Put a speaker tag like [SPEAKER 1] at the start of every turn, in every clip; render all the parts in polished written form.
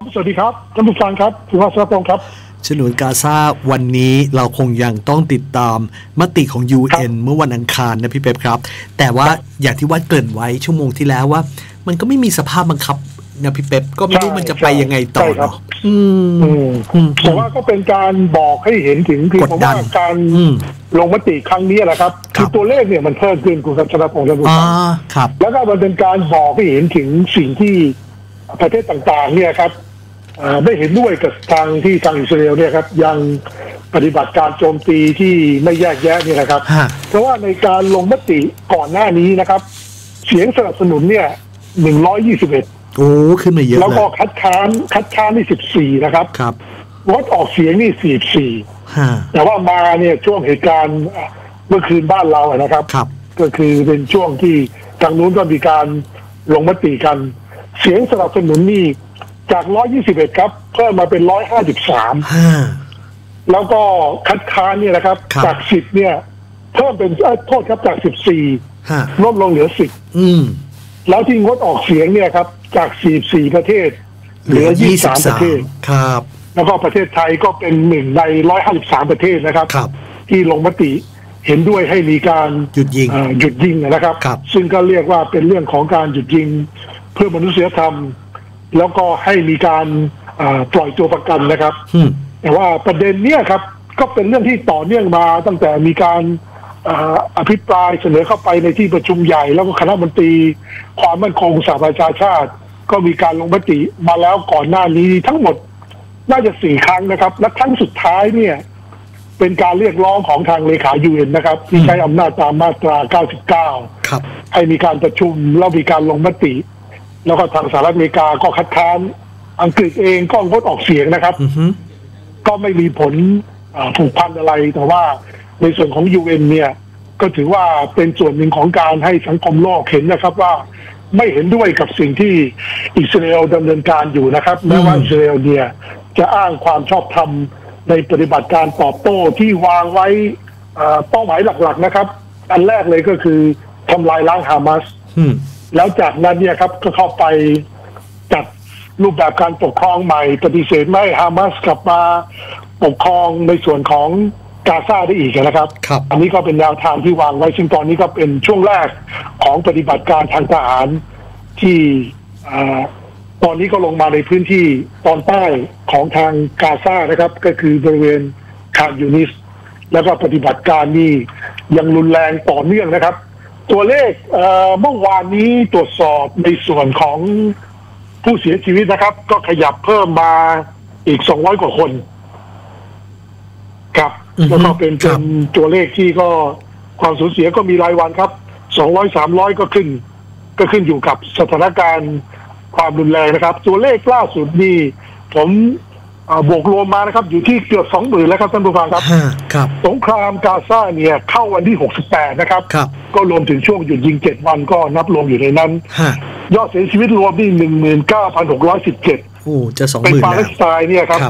[SPEAKER 1] สวัสดีครับท่านผู้ฟังครับคุณวัชรพงศ์ครับ
[SPEAKER 2] ฉนวนกาซาวันนี้เราคงยังต้องติดตามมติของ UN เมื่อวันอังคารนะพี่เป๊ปครับแต่ว่าอย่างที่วัดเกริ่นไว้ชั่วโมงที่แล้วว่ามันก็ไม่มีสภาพบังคับนะพี่เป๊ปก็ไม่รู้มันจะไปยังไงต่อเนาะ
[SPEAKER 1] แต่ว่าก็เป็นการบอกให้เห็นถึงคือผมว่าการลงมติครั้งนี้แหละครับคือตัวเลขเนี่ยมันเพิ่มขึ้นคุณวัชรพงศ์ท่านผู้ฟังแล้วก็มันเป็นการบอกให้เห็นถึงสิ่งที่ประเทศต่างๆเนี่ยครับไม่เห็นด้วยกับทางอิสราเอลเนี่ยครับยังปฏิบัติการโจมตีที่ไม่แยกแยะนี่นะครับเพราะว่าในการลงมติก่อนหน้านี้นะครับเสียงสนับสนุนเนี่ย121
[SPEAKER 2] โอ้ขึ้นมาเยอะ
[SPEAKER 1] แล้วก็คัดค้านนี่14นะครับงดออกเสียงนี่44แต่ว่ามาเนี่ยช่วงเหตุการณ์เมื่อคืนบ้านเรานะครับก็คือเป็นช่วงที่ทางนู้นก็มีการลงมติกันเสียงสนับสนุนนี่จาก121ครับเพิ่มมาเป็น153แล้วก็คัดค้านเนี่ยนะครับจาก10เนี่ยเพิ่มเป็นโทษครับจาก14ลดลงเหลือ10แล้วที่งดออกเสียงเนี่ยครับจาก44ประเทศเหลือ23ประเทศ
[SPEAKER 2] ครับ
[SPEAKER 1] แล้วก็ประเทศไทยก็เป็น1ใน153ประเทศนะครับที่ลงมติเห็นด้วยให้มีการ
[SPEAKER 2] หยุด
[SPEAKER 1] ยิงนะครับซึ่งก็เรียกว่าเป็นเรื่องของการหยุดยิงเพื่อมนุษยธรรมแล้วก็ให้มีการปล่อยตัวประกันนะครับแต่ว่าประเด็นเนี้ยครับก็เป็นเรื่องที่ต่อเนื่องมาตั้งแต่มีการอภิปรายเสนอเข้าไปในที่ประชุมใหญ่แล้วก็คณะมนตรีความมั่นคงสหประชาชาติก็มีการลงมติมาแล้วก่อนหน้านี้ทั้งหมดน่าจะ4 ครั้งนะครับและครั้งสุดท้ายเนี่ยเป็นการเรียกร้องของทางเลขา UN นะครับที่ใช้อำนาจตามมาตรา99ให้มีการประชุมแล้วมีการลงมติแล้วก็ทางสหรัฐอเมริกาก็คัดค้านอังกฤษเองก็งดออกเสียงนะครับก็ไม่มีผลผูกพันอะไรแต่ว่าในส่วนของ UN เนี่ยก็ถือว่าเป็นส่วนหนึ่งของการให้สังคมโลกเห็นนะครับว่าไม่เห็นด้วยกับสิ่งที่อิสราเอลดำเนินการอยู่นะครับแม้ว่าอิสราเอลเนี่ยจะอ้างความชอบธรรมในปฏิบัติการตอบโต้ที่วางไว้เป้าหมายหลักๆนะครับอันแรกเลยก็คือทำลายล้างฮามาสแล้วจากนั้นเนี่ยครับก็เข้าไปจัดรูปแบบการปกครองใหม่ปฏิเสธไม่ให้ฮามาสกลับมาปกครองในส่วนของกาซาได้อีกนะครับอันนี้ก็เป็นแนวทางที่วางไว้ซึ่งตอนนี้ก็เป็นช่วงแรกของปฏิบัติการทางทหารที่ตอนนี้ก็ลงมาในพื้นที่ตอนใต้ของทางกาซานะครับก็คือบริเวณคานยูนิสแล้วก็ปฏิบัติการนี้ยังรุนแรงต่อเนื่องนะครับตัวเลขเมื่อวานนี้ตรวจสอบในส่วนของผู้เสียชีวิตนะครับก็ขยับเพิ่มมาอีก200 กว่าคนครับแล้วก็เป็นตัวเลขที่ก็ความสูญเสียก็มีรายวันครับ200-300ก็ขึ้นอยู่กับสถานการณ์ความรุนแรงนะครับตัวเลขล่าสุดนี่ผมบวกรวมมานะครับอยู่ที่เกือบ 20,000 แล้วครับท่านผู้ฟังครับสงครามกาซาเนี่ยเข้าวันที่68นะครับก็รวมถึงช่วงหยุดยิง7 วันก็นับรวมอยู่ในนั้นยอดเสียชีวิตรวมนี่ 19,617
[SPEAKER 2] โอ้จะ 20,000
[SPEAKER 1] เป็นปาเลสไตน์เนี่ยครับ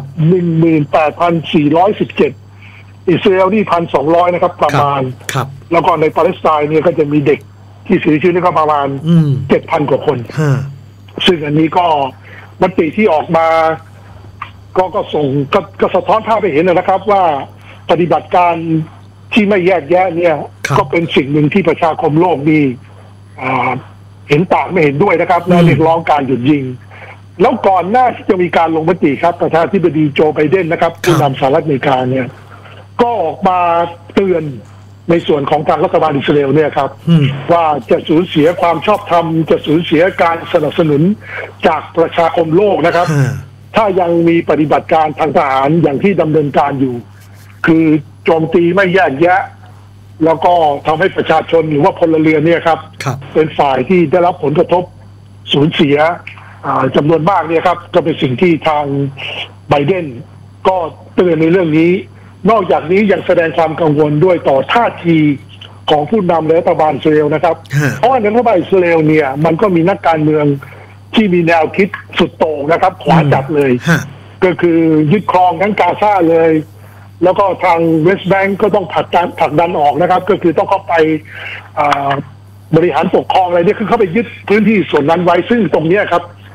[SPEAKER 1] 18,417 อิสราเอลนี่ 1,200 นะครับประมาณแล้วก็ในปาเลสไตน์เนี่ยก็จะมีเด็กที่เสียชีวิตก็ประมาณ 7,000 กว่าคนซึ่งอันนี้ก็มติที่ออกมาก็ส่งก็สะท้อนภาพไปเห็นนะครับว่าปฏิบัติการที่ไม่แยกแยะเนี่ยก็เป็นสิ่งหนึ่งที่ประชาคมโลกนี่เห็นต่างไม่เห็นด้วยนะครับและเรียกร้องการหยุดยิงแล้วก่อนหน้าที่จะมีการลงมติครับประธานาธิบดีโจไบเดนนะครับผู้นำสหรัฐอเมริกาเนี่ยก็ออกมาเตือนในส่วนของทางรัฐบาลอิสราเอลเนี่ยครับว่าจะสูญเสียความชอบธรรมจะสูญเสียการสนับสนุนจากประชาคมโลกนะครับถ้ายังมีปฏิบัติการทางทหารอย่างที่ดำเนินการอยู่คือโจมตีไม่แยกแยะแล้วก็ทำให้ประชาชนหรือว่าพลเรือนเนี่ยครับเป็นฝ่ายที่ได้รับผลกระทบสูญเสียจำนวนมากเนี่ยครับก็เป็นสิ่งที่ทางไบเดนก็เตือนในเรื่องนี้นอกจากนี้ยังแสดงความกังวลด้วยต่อท่าทีของผู้นำและรัฐบาลอิสราเอลนะครับเพราะว่าในรัฐบาลอิสราเอลเนี่ยมันก็มีนักการเมืองที่มีแนวคิดสุดโต่งนะครับขวาจัดเลยก็คือยึดครองทั้งกาซาเลยแล้วก็ทางเวสต์แบงก์ก็ต้องผลักดันออกนะครับก็คือต้องเข้าไปบริหารปกครองอะไรเนี่ยคือเข้าไปยึดพื้นที่ส่วนนั้นไว้ซึ่งตรงนี้ครับ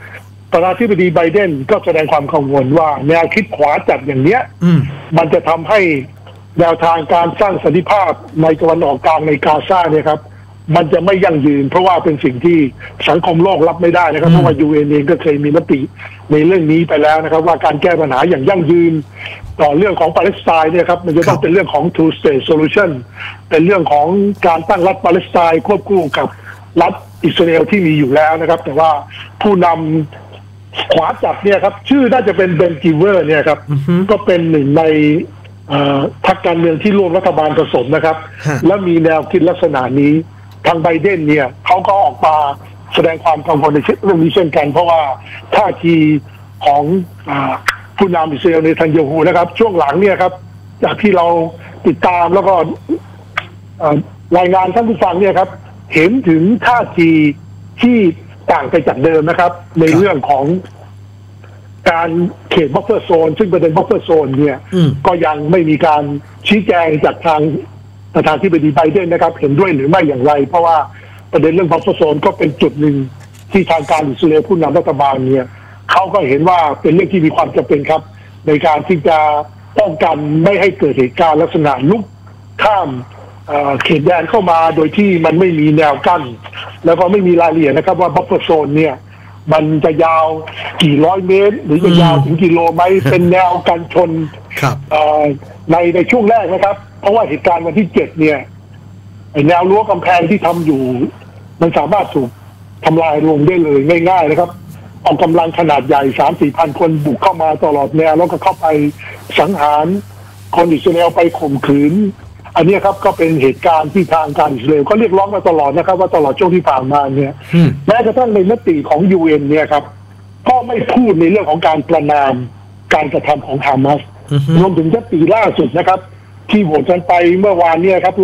[SPEAKER 1] ประธานาธิบดีไบเดนก็แสดงความกังวลว่าแนวคิดขวาจัดอย่างเนี้ยมันจะทำให้แนวทางการสร้างสันติภาพในตะวันออกกลางในกาซาเนี่ยครับมันจะไม่ยั่งยืนเพราะว่าเป็นสิ่งที่สังคมโลกรับไม่ได้นะครับเพราะว่า UN เองก็เคยมีมติในเรื่องนี้ไปแล้วนะครับว่าการแก้ปัญหาอย่างยั่งยืนต่อเรื่องของปาเลสไตน์เนี่ยครับมันจะต้องเป็นเรื่องของ two state solution เป็นเรื่องของการตั้งรัฐปาเลสไตน์ควบคู่กับรัฐอิสราเอลที่มีอยู่แล้วนะครับแต่ว่าผู้นำขวาจัดเนี่ยครับชื่อน่าจะเป็นเบนกิเวอร์เนี่ยครับก็เป็นหนึ่งในพรรคการเมืองที่ร่วมรัฐบาลผสมนะครับและมีแนวคิดลักษณะนี้ทางไบเดนเนี่ยเขาก็ออกมาแสดงความกังวลในเรื่องนี้เช่นกันเพราะว่าท่าทีของผู้นำอิสราเอลเนทันยาฮูนะครับช่วงหลังเนี่ยครับจากที่เราติดตามแล้วก็รายงานท่านผู้ฟังเนี่ยครับเห็นถึงท่าทีที่ต่างไปจากเดิมนะครับในเรื่องของการเขตบัฟเฟอร์โซนซึ่งประเด็นบัฟเฟอร์โซนเนี่ยก็ยังไม่มีการชี้แจงจากทางประธานาธิบดีไบเดนนะครับเห็นด้วยหรือไม่อย่างไรเพราะว่าประเด็นเรื่องบัฟเฟอร์โซนก็เป็นจุดหนึ่งที่ทางการอิสราเอลผู้นำรัฐบาลเนี่ยเขาก็เห็นว่าเป็นเรื่องที่มีความจำเป็นครับในการที่จะป้องกันไม่ให้เกิดเหตุการณ์ลักษณะลุกข้ามเขตแดนเข้ามาโดยที่มันไม่มีแนวกั้นแล้วก็ไม่มีรายละเอียดนะครับว่าบัฟเฟอร์โซนเนี่ยมันจะยาวกี่ร้อยเมตรหรือจะยาวถึงกิโลไหมเป็นแนวกันชนในช่วงแรกนะครับเพราะว่าเหตุการณ์วันที่7เนี่ยแนวรั้วกำแพงที่ทำอยู่มันสามารถถูกทำลายลงได้เลยง่ายๆนะครับเอากำลังขนาดใหญ่ 3-4 พันคนบุกเข้ามาตลอดแนวแล้วก็เข้าไปสังหารคนอิสราเอลไปข่มขืนอันนี้ครับก็เป็นเหตุการณ์ที่ทางการอิสราเอลก็เรียกร้องมาตลอดนะครับว่าตลอดช่วงที่ผ่านมาเนี่ยแม้กระทั่งในมติของ UN เนี่ยครับก็ไม่พูดในเรื่องของการประณามการกระทำของฮามาสรวมถึงมติล่าสุดนะครับที่โหวตกันไปเมื่อวานเนี่ยครับ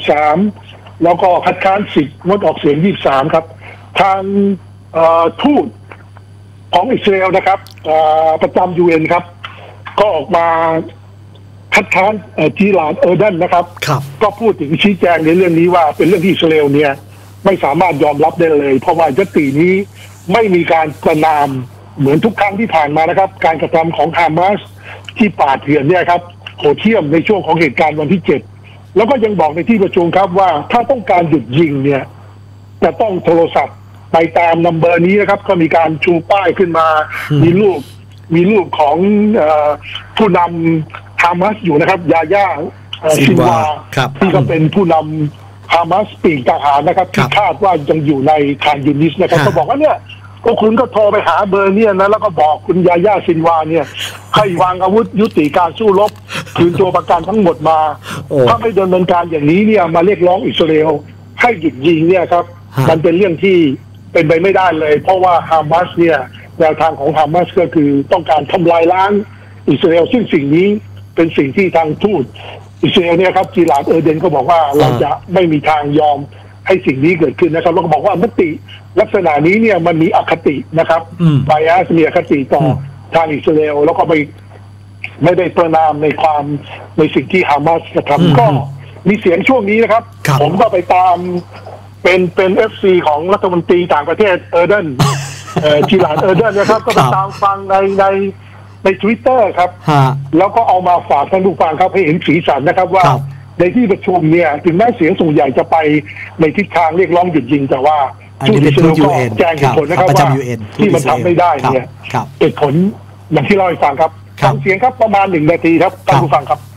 [SPEAKER 1] 153แล้วก็คัดค้าน10งดออกเสียง23ครับทางทูตของอิสราเอลนะครับประจำ UN ครับก็ออกมาคัดค้านจีลาดเออร์เดนนะครับก็พูดถึงชี้แจงในเรื่องนี้ว่าเป็นเรื่องที่อิสราเอลเนี่ยไม่สามารถยอมรับได้เลยเพราะว่ายตินี้ไม่มีการประณามเหมือนทุกครั้งที่ผ่านมานะครับการกระทำของฮามาสที่ป่าเถื่อนเนี่ยครับโหดเหี้ยมในช่วงของเหตุการณ์วันที่7แล้วก็ยังบอกในที่ประชุมครับว่าถ้าต้องการหยุดยิงเนี่ยจะต้องโทรศัพท์ไปตามนัมเบอร์นี้นะครับก็มีการชูป้ายขึ้นมามีรูปของผู้นำฮามาสอยู่นะครับยาย่าซินวาที่ก็เป็นผู้นำฮามาสปีกทหารนะครับที่คาดว่ายังอยู่ในคานยูนิสนะครับก็บอกว่าเนี่ยก็คุณก็โทรไปหาเบอร์เนี่ยนะแล้วก็บอกคุณยาย่าซินวาเนี่ยให้วางอาวุธยุติการสู้รบคืนตัวประกันทั้งหมดมาถ้าไม่ดำเนินการอย่างนี้เนี่ยมาเรียกร้องอิสราเอลให้หยุดยิงเนี่ยครับมันเป็นเรื่องที่เป็นไปไม่ได้เลยเพราะว่าฮามาสเนี่ยแนวทางของฮามาสก็คือต้องการทำลายล้างอิสราเอลซึ่งสิ่งนี้เป็นสิ่งที่ทางทูตอิสราเอลเนี่ยครับจีลาดเออร์เดนก็บอกว่าเราจะไม่มีทางยอมให้สิ่งนี้เกิดขึ้นนะครับแล้วก็บอกว่ามติลักษณะนี้เนี่ยมันมีอคตินะครับไบแอสมีอคติต่อทางอิสราเอลแล้วก็ไม่ได้ประนามในสิ่งที่ฮามาสกระทำก็มีเสียงช่วงนี้นะครับผมก็ไปตามเป็น FC ของรัฐมนตรีต่างประเทศเออร์เดนจีลาดเออร์เดนนะครับก็ไปตามฟังใน Twitter ครับแล้วก็เอามาฝากท่านผู้ฟังครับให้เห็นสีสันนะครับว่าในที่ประชุมเนี่ยถึงแม้เสียงส่วนใหญ่จะไปในทิศทางเรียกร้องหยุดยิงแต่ว่าทูตอิสราเอลก็แจ้งเหตุผลนะครับว่าที่มันทำไม่ได้เนี่ยเหตุผลอย่างที่เราให้ฟังครับฟังเสียงครับประมาณ1 นาทีครับท่านผู้ฟังครับ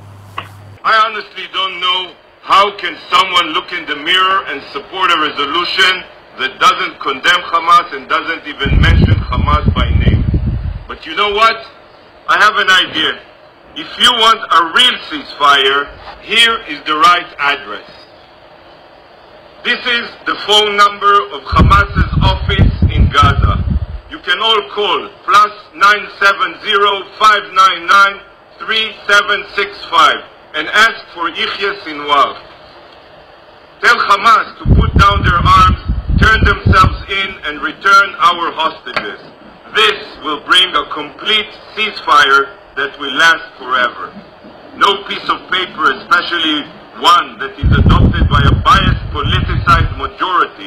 [SPEAKER 3] I honestly don't know how can someone look in the mirror and support a resolution that doesn't condemn Hamas and doesn't even mention Hamas by name. But you know what? I have an idea. If you want a real ceasefire, here is the right address. This is the phone number of Hamas's office in Gaza. You can all call +970-599-3765 and ask for Yihya Sinwar. Tell Hamas to put down their arms, turn themselves in and return our hostages. This will bring a complete ceasefire that will last forever. No piece of paper, especially one that is adopted by a biased, politicized majority,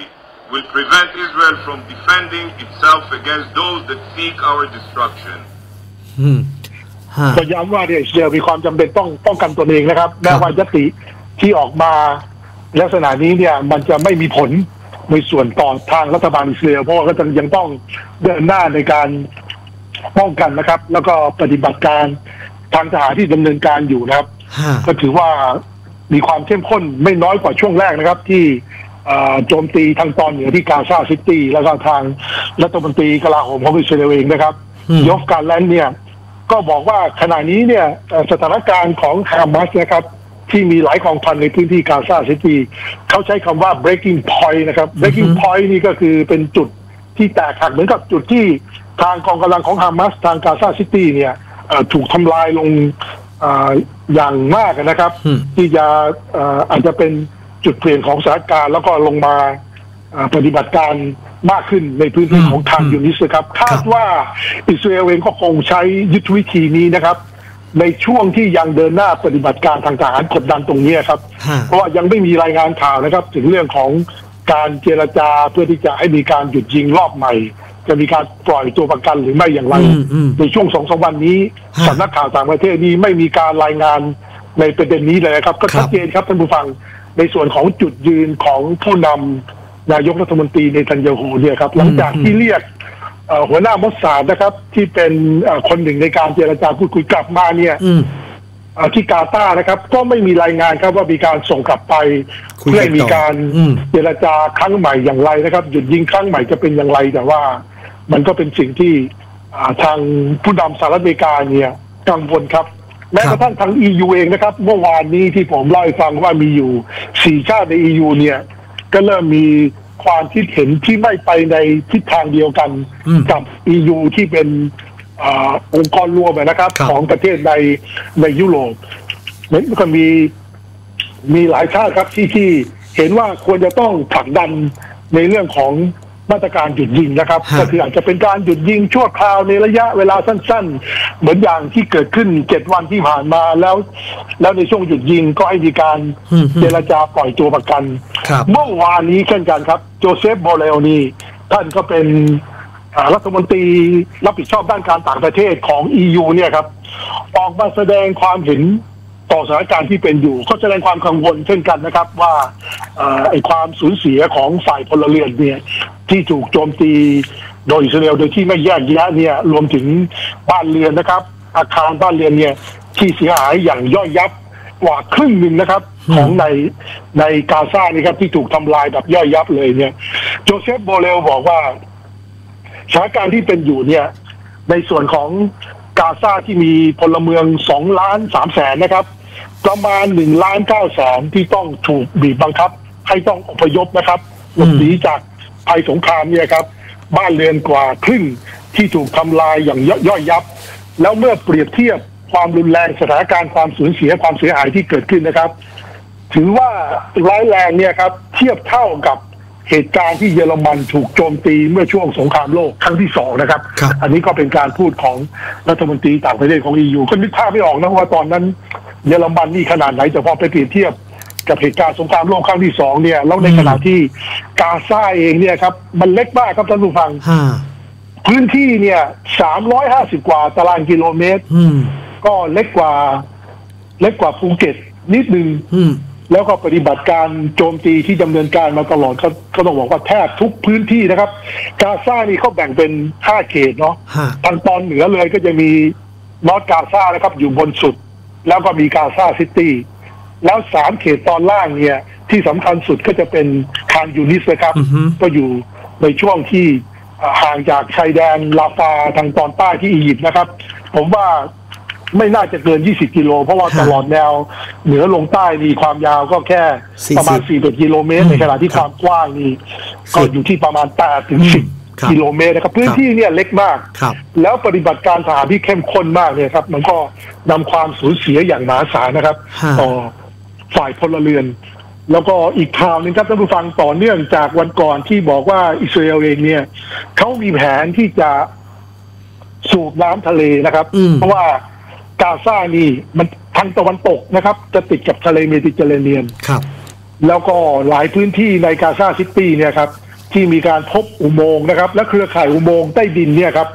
[SPEAKER 3] will prevent Israel from defending itself against those that seek our destruction.
[SPEAKER 1] ก็ย้ำว่าอิสราเอลมีความจำเป็นต้องป้องกันตนเองนะครับแม้ว่ายติที่ออกมาลักษณะนี้เนี่ยมันจะไม่มีผลในส่วนต่อทางรัฐบาลอิสราเอลเพราะว่าก็ยังต้องเดินหน้าในการป้องกันนะครับแล้วก็ปฏิบัติการทางทหารที่ดำเนินการอยู่นะครับก็ถือว่ามีความเข้มข้นไม่น้อยกว่าช่วงแรกนะครับที่โจมตีทางตอนเหนือที่กาซาซิตี้แล้วก็ทางรัฐมนตรีกลาโหมของอิสราเอลเองนะครับยอฟการแลนด์เนี่ยก็บอกว่าขณะนี้เนี่ยสถานการณ์ของฮามาสนะครับที่มีหลายกองพันในพื้นที่กาซาซิตี้เขาใช้คำว่า breaking point นะครับ breaking point นี่ก็คือเป็นจุดที่แตกหักเหมือนกับจุดที่ทางกองกำลังของฮามาสทางกาซาซิตี้เนี่ยถูกทำลายลงอย่างมากนะครับที่จะอาจจะเป็นจุดเปลี่ยนของสถานการณ์แล้วก็ลงมาปฏิบัติการมากขึ้นในพื้นที่ของทางยูนิสครับคาดว่าอิสราเอลเองก็คงใช้ยุทธวิธีนี้นะครับในช่วงที่ยังเดินหน้าปฏิบัติการทางทหารกดดันตรงนี้ครับเพราะว่ายังไม่มีรายงานข่าวนะครับถึงเรื่องของการเจรจาเพื่อที่จะให้มีการหยุดยิงรอบใหม่จะมีการปล่อยตัวประกันหรือไม่อย่างไรในช่วง 2-3 วันนี้สำนักข่าวต่างประเทศนี้ไม่มีการรายงานในประเด็นนี้เลยนะครับก็ชัดเจนครับท่านผู้ฟังในส่วนของจุดยืนของผู้นำนายกรัฐมนตรีเนทันยาฮูเนี่ยครับหลังจากที่เรียกหัวหน้ามอสซาดนะครับที่เป็นคนหนึ่งในการเจรจาพูดคุยกลับมาเนี่ยที่กาตาร์นะครับก็ไม่มีรายงานครับว่ามีการส่งกลับไปเพื่อมีการเจรจาครั้งใหม่อย่างไรนะครับหยุดยิงครั้งใหม่จะเป็นอย่างไรแต่ว่ามันก็เป็นสิ่งที่ทางผู้นำสหรัฐอเมริกาเนี่ยกังวลครับแม้กระทั่งทาง EU เองนะครับเมื่อวานนี้ที่ผมเล่าให้ฟังว่ามีอยู่4ชาติใน EU เนี่ยก็เริ่มมีความคิดเห็นที่ไม่ไปในทิศทางเดียวกันกับ EU ที่เป็นองค์กรรวมนะครับของประเทศในยุโรปมันก็มีหลายชาติครับที่เห็นว่าควรจะต้องผลักดันในเรื่องของมาตรการหยุดยิงนะครับก็คืออาจจะเป็นการหยุดยิงชั่วคราวในระยะเวลาสั้นๆเหมือนอย่างที่เกิดขึ้น7 วันที่ผ่านมาแล้วในช่วงหยุดยิงก็ให้มีการเจรจาปล่อยตัวประกันเมื่อวานนี้เช่นกันครับโจเซฟโบเรลนี่ท่านก็เป็นรัฐมนตรีรับผิดชอบด้านการต่างประเทศของ EU เนี่ยครับออกมาแสดงความเห็นต่อสถานการณ์ที่เป็นอยู่ก็แสดงความกังวลเช่นกันนะครับว่าไอ้ความสูญเสียของฝ่ายพลเรือนเนี่ยที่ถูกโจมตีโดยอิสราเอลโดยที่ไม่แยกแยะเนี่ยรวมถึงบ้านเรือนนะครับอาคารบ้านเรือนเนี่ยที่เสียหายอย่างย่อยยับกว่าครึ่งหนึ่งนะครับของในกาซานี่ครับที่ถูกทำลายแบบย่อยยับเลยเนี่ยโจเซฟโบเรลบอกว่าสถานการณ์ที่เป็นอยู่เนี่ยในส่วนของกาซาที่มีพลเมือง2,300,000นะครับประมาณ1,900,000ที่ต้องถูกบีบบังคับให้ต้องอพยพนะครับหลบหนีจากภัยสงครามเนี่ยครับบ้านเรือนกว่าครึ่งที่ถูกทำลายอย่างย่อยยับแล้วเมื่อเปรียบเทียบความรุนแรงสถานการณ์ความสูญเสียความเสียหายที่เกิดขึ้นนะครับถือว่าร้ายแรงเนี่ยครับเทียบเท่ากับเหตุการณ์ที่เยอรมันถูกโจมตีเมื่อช่วงสงครามโลกครั้งที่2นะครับอันนี้ก็เป็นการพูดของรัฐมนตรีต่างประเทศของ EU ก็นึกภาพไม่ออกนะว่าตอนนั้นเยอรมันนี่ขนาดไหนแต่พอไปเปรียบเทียบกับเหตุการณ์สงครามโลกครั้งที่2เนี่ยแล้วในขณะที่กาซาเองเนี่ยครับมันเล็กมากครับท่านผู้ฟังพื้นที่เนี่ย350 กว่าตารางกิโลเมตรก็เล็กกว่าภูเก็ตนิดนึงแล้วก็ปฏิบัติการโจมตีที่ดำเนินการมาตลอดก็ต้องบอกว่าแทบทุกพื้นที่นะครับกาซานี่เขาแบ่งเป็น5 เขตเนาะทางตอนเหนือเลยก็จะมีนอร์ทกาซานะครับอยู่บนสุดแล้วก็มีกาซาซิตี้แล้ว3 เขตตอนล่างเนี่ยที่สำคัญสุดก็จะเป็นคานยูนิสนะครับก็อยู่ในช่วงที่ห่างจากชายแดนลาฟาทางตอนใต้ที่อียิปต์นะครับผมว่าไม่น่าจะเกิน20 กิโลเพราะว่าตลอดแนวเหนือลงใต้มีความยาวก็แค่ประมาณ40 กิโลเมตรในขณะที่ความกว้างนี่ก็อยู่ที่ประมาณ8 ถึง 10 กิโลเมตรนะครับพื้นที่เนี่ยเล็กมากแล้วปฏิบัติการทหารที่เข้มข้นมากเนี่ยครับมันก็นำความสูญเสียอย่างมหาศาลนะครับต่อฝ่ายพลเรือนแล้วก็อีกข่าวนึงครับท่านผู้ฟังต่อเนื่องจากวันก่อนที่บอกว่าอิสราเอลเองเนี่ยเขามีแผนที่จะสูบน้ำทะเลนะครับเพราะว่ากาซานี่มันทางตะวันตกนะครับจะติดกับทะเลเมดิเตอร์เรเนียนครับแล้วก็หลายพื้นที่ในกาซาซิตี้เนี่ยครับที่มีการพบอุโมงค์นะครับและเครือข่ายอุโมงค์ใต้ดินเนี่ยครับ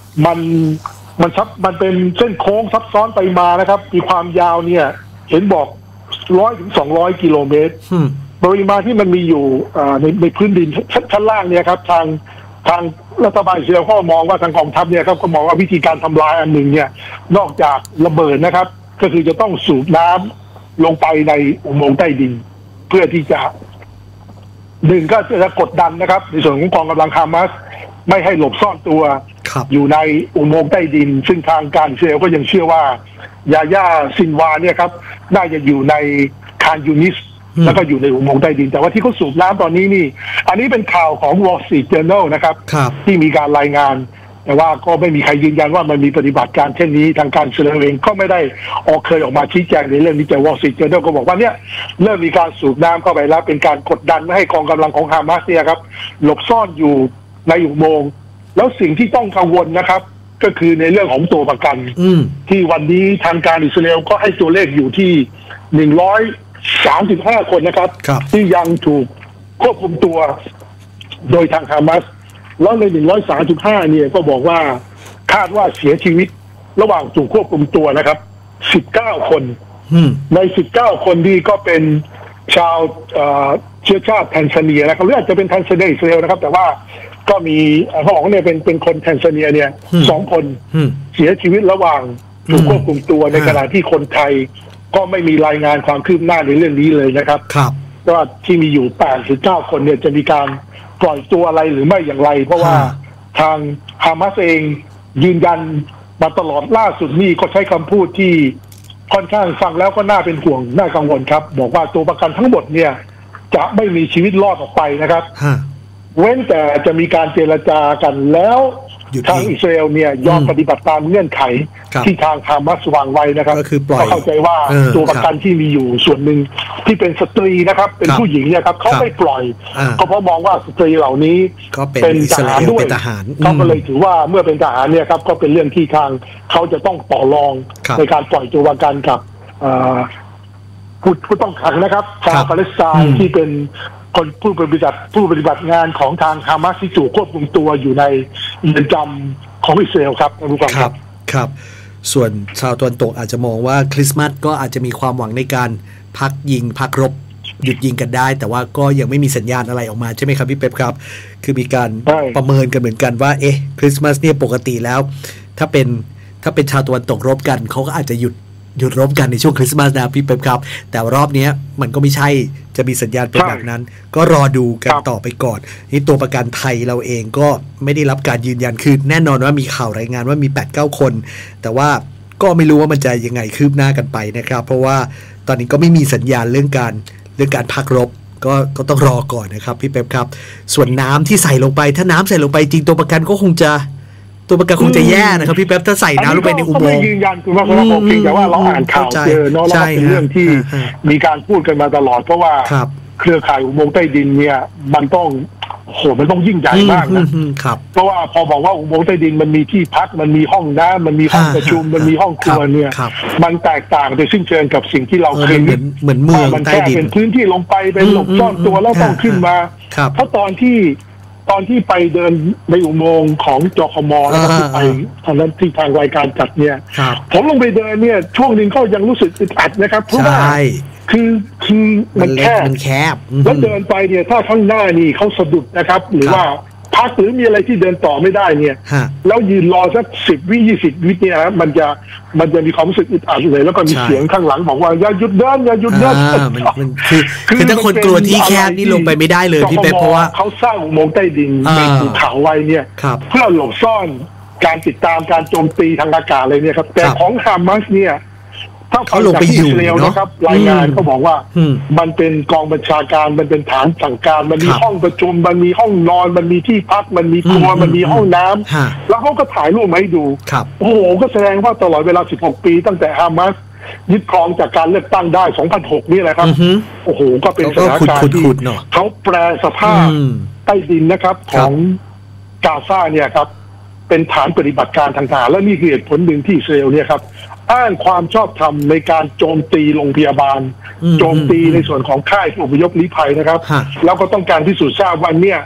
[SPEAKER 1] มันเป็นเส้นโค้งซับซ้อนไปมานะครับมีความยาวเนี่ยเห็นบอก100 ถึง 200 กิโลเมตรปริมาณที่มันมีอยู่ในพื้นดินชั้นล่างเนี่ยครับทางรัฐบาลอิสราเอลก็มองว่าทางกองทัพเนี่ยครับก็มองว่าวิธีการทำลายอันหนึ่งเนี่ยนอกจากระเบิดนะครับก็คือจะต้องสูบน้ำลงไปในอุโมงค์ใต้ดินเพื่อที่จะหนึ่งก็จะกดดันนะครับในส่วนของกองกำลังฮามาสไม่ให้หลบซ่อนตัวอยู่ในอุโมงค์ใต้ดินซึ่งทางการอิสราเอลก็ยังเชื่อว่ายาย่าซินวาเนี่ยครับน่าจะอยู่ในคานยูนิสแล้วก็อยู่ในอุโมงค์ใต้ดินแต่ว่าที่เขาสูบน้ำตอนนี้นี่อันนี้เป็นข่าวของ Wall Street Journal นะครับที่มีการรายงานแต่ว่าก็ไม่มีใครยืนยันว่ามันมีปฏิบัติการเช่นนี้ทางการอิสราเอลเองก็ไม่ได้เคยออกมาชี้แจงในเรื่องนี้แต่ Wall Street Journal ก็บอกว่าเนี่ยเริ่มมีการสูบน้ำเข้าไปแล้วเป็นการกดดันไม่ให้กองกำลังของฮามาสเนี่ยครับหลบซ่อนอยู่ในอุโมงค์แล้วสิ่งที่ต้องกังวลนะครับก็คือในเรื่องของตัวประกันที่วันนี้ทางการอิสราเอลก็ให้ตัวเลขอยู่ที่135 คนนะครับที่ยังถูกควบคุมตัวโดยทางฮามาสแล้วใน135เนี่ยก็บอกว่าคาดว่าเสียชีวิตระหว่างถูกควบคุมตัวนะครับ19 คนใน19 คนที่ก็เป็นชาวเชื้อชาติแทนซาเนียนะครับหรืออาจจะเป็นแทนซาเนียอิสราเอลนะครับแต่ว่าก็มีเขาบอกเนี่ยเป็นคนแทนซาเนียเนี่ย2 คนเสียชีวิตระหว่างถูกควบคุมตัวในขณะที่คนไทยก็ไม่มีรายงานความคืบหน้าในเรื่องนี้เลยนะครับว่าที่มีอยู่89 คนเนี่ยจะมีการปล่อยตัวอะไรหรือไม่อย่างไรเพราะว่าทางฮามาสเองยืนยันมาตลอดล่าสุดนี่ก็ใช้คำพูดที่ค่อนข้างฟังแล้วก็น่าเป็นห่วงน่ากังวลครับบอกว่าตัวประกันทั้งหมดเนี่ยจะไม่มีชีวิตรอดออกไปนะครับเว้นแต่จะมีการเจรจากันแล้วทางอิสราเอลเนี่ยยอมปฏิบัติตามเงื่อนไขที่ทางฮามาสวางไว้นะครับก็คือปล่อยเข้าใจว่าตัวประกันที่มีอยู่ส่วนหนึ่งที่เป็นสตรีนะครับเป็นผู้หญิงเนี่ยครับเขาไม่ปล่อยก็เพราะมองว่าสตรีเหล่านี้เป็นทหารด้วยเขาก็เลยถือว่าเมื่อเป็นทหารเนี่ยครับก็เป็นเรื่องที่ทางเขาจะต้องต่อรองในการปล่อยตัวประกันกับผู้ต้องขังนะครับชาวปาเลสไตน์ที่เป็นคนผู้ปฏิบัติงานของทางฮามาสที่ถูกควบคุมตัวอยู่ในเรือนจำของอิสราเอลครับ
[SPEAKER 2] ครับส่วนชาวตะวันตกอาจจะมองว่าคริสต์มาสก็อาจจะมีความหวังในการพักรบหยุดยิงกันได้แต่ว่าก็ยังไม่มีสัญญาณอะไรออกมาใช่ไหมครับพี่เป๊ปครับคือมีการประเมินกันเหมือนกันว่าคริสต์มาสเนี่ยปกติแล้วถ้าเป็นชาวตะวันตกรบกันเขาก็อาจจะหยุดรบกันในช่วงคริสต์มาสนะพี่เป๊ปครับแต่รอบนี้มันก็ไม่ใช่จะมีสัญญาณเป็นแบบนั้นก็รอดูกันต่อไปก่อนนี่ตัวประกันไทยเราเองก็ไม่ได้รับการยืนยันคือแน่นอนว่ามีข่าวรายงานว่ามี 8-9 คนแต่ว่าก็ไม่รู้ว่ามันจะยังไงคืบหน้ากันไปนะครับเพราะว่าตอนนี้ก็ไม่มีสัญญาณเรื่องการพักรบก็ต้องรอก่อนนะครับพี่เป๊ปครับส่วนน้ำที่ใส่ลงไปถ้าน้ำใส่ลงไปจริงตัวประกันก็คงจะแย่นะครับพี่แป๊บถ้าใส่น้ำลงไปในอุโมงค์
[SPEAKER 1] ไม่ยืนยันคือว่าผมเพียงแต่ว่าเราอ่านข่าวเจอเนาะแล้วเป็นเรื่องที่มีการพูดกันมาตลอดเพราะว่าเครือข่ายอุโมงค์ใต้ดินเนี่ยมันต้องยิ่งใหญ่มากนะเพราะว่าพอบอกว่าอุโมงค์ใต้ดินมันมีที่พักมันมีห้องน้ำมันมีห้องประชุมมันมีห้องครัวเนี่ยมันแตกต่างโดยสิ้นเชิงกับสิ่งที่เราเคย
[SPEAKER 2] เหมือนเมือง
[SPEAKER 1] มันแค่เป็นพื้นที่ลงไปเป็นหลบซ่อนตัวแล้วต้องขึ้นมาเพราะตอนที่ไปเดินในอุโมงค์ของจคมนะครับที่ไปตอนนั้นที่ทางรายการจัดเนี่ยผมลงไปเดินเนี่ยช่วงนึงก็ยังรู้สึกอึดอัดนะครับเพราะว่าคือมันแคบแล้วเดินไปเนี่ยถ้าข้างหน้านี่เขาสะดุดนะครับหรือว่าพักหรือมีอะไรที่เดินต่อไม่ได้เนี่ยแล้วยืนรอสัก10 วิ 20 วิเนี่ยมันจะมีความรู้สึกอึดอัดเลยแล้วก็มีเสียงข้างหลังบอกว่าอย่าหยุดเดิน
[SPEAKER 2] มันคือถ้าคนกลัวที่แคบนี่ลงไปไม่ได้เลยพี่เป๊ปเพราะว่า
[SPEAKER 1] เขาสร้างอุโมงค์ใต้ดินในภูเขาไว้เนี่ยเพื่อหลบซ่อนการติดตามการโจมตีทางอากาศเลยเนี่ยครับแต่ของฮามาสเนี่ยถ้า
[SPEAKER 2] เขาลงไปอยู่
[SPEAKER 1] นะครับรายงานเขาบอกว่ามันเป็นกองบัญชาการมันเป็นฐานสั่งการมันมีห้องประชุมมันมีห้องนอนมันมีที่พักมันมีครัวมันมีห้องน้ำแล้วเขาก็ถ่ายรูปมาให้ดูโอ้โหก็แสดงว่าตลอดเวลา16 ปีตั้งแต่ฮามาสยึดครองจากการเลือกตั้งได้2006นี่แหละครับโอ้โหก็เป็นสถานการณ์ที่เขาแปรสภาพใต้ดินนะครับของกาซาเนี่ยครับเป็นฐานปฏิบัติการทางทหารและนี่คือเหตุผลหนึ่งที่อิสราเอลเนี่ยครับอ้างความชอบธรรมในการโจมตีโรงพยาบาลโจมตีในส่วนของค่ายผู้อพยพลี้ภัยนะครับแล้วก็ต้องการพิสูจน์ทราบว่าเนี่ย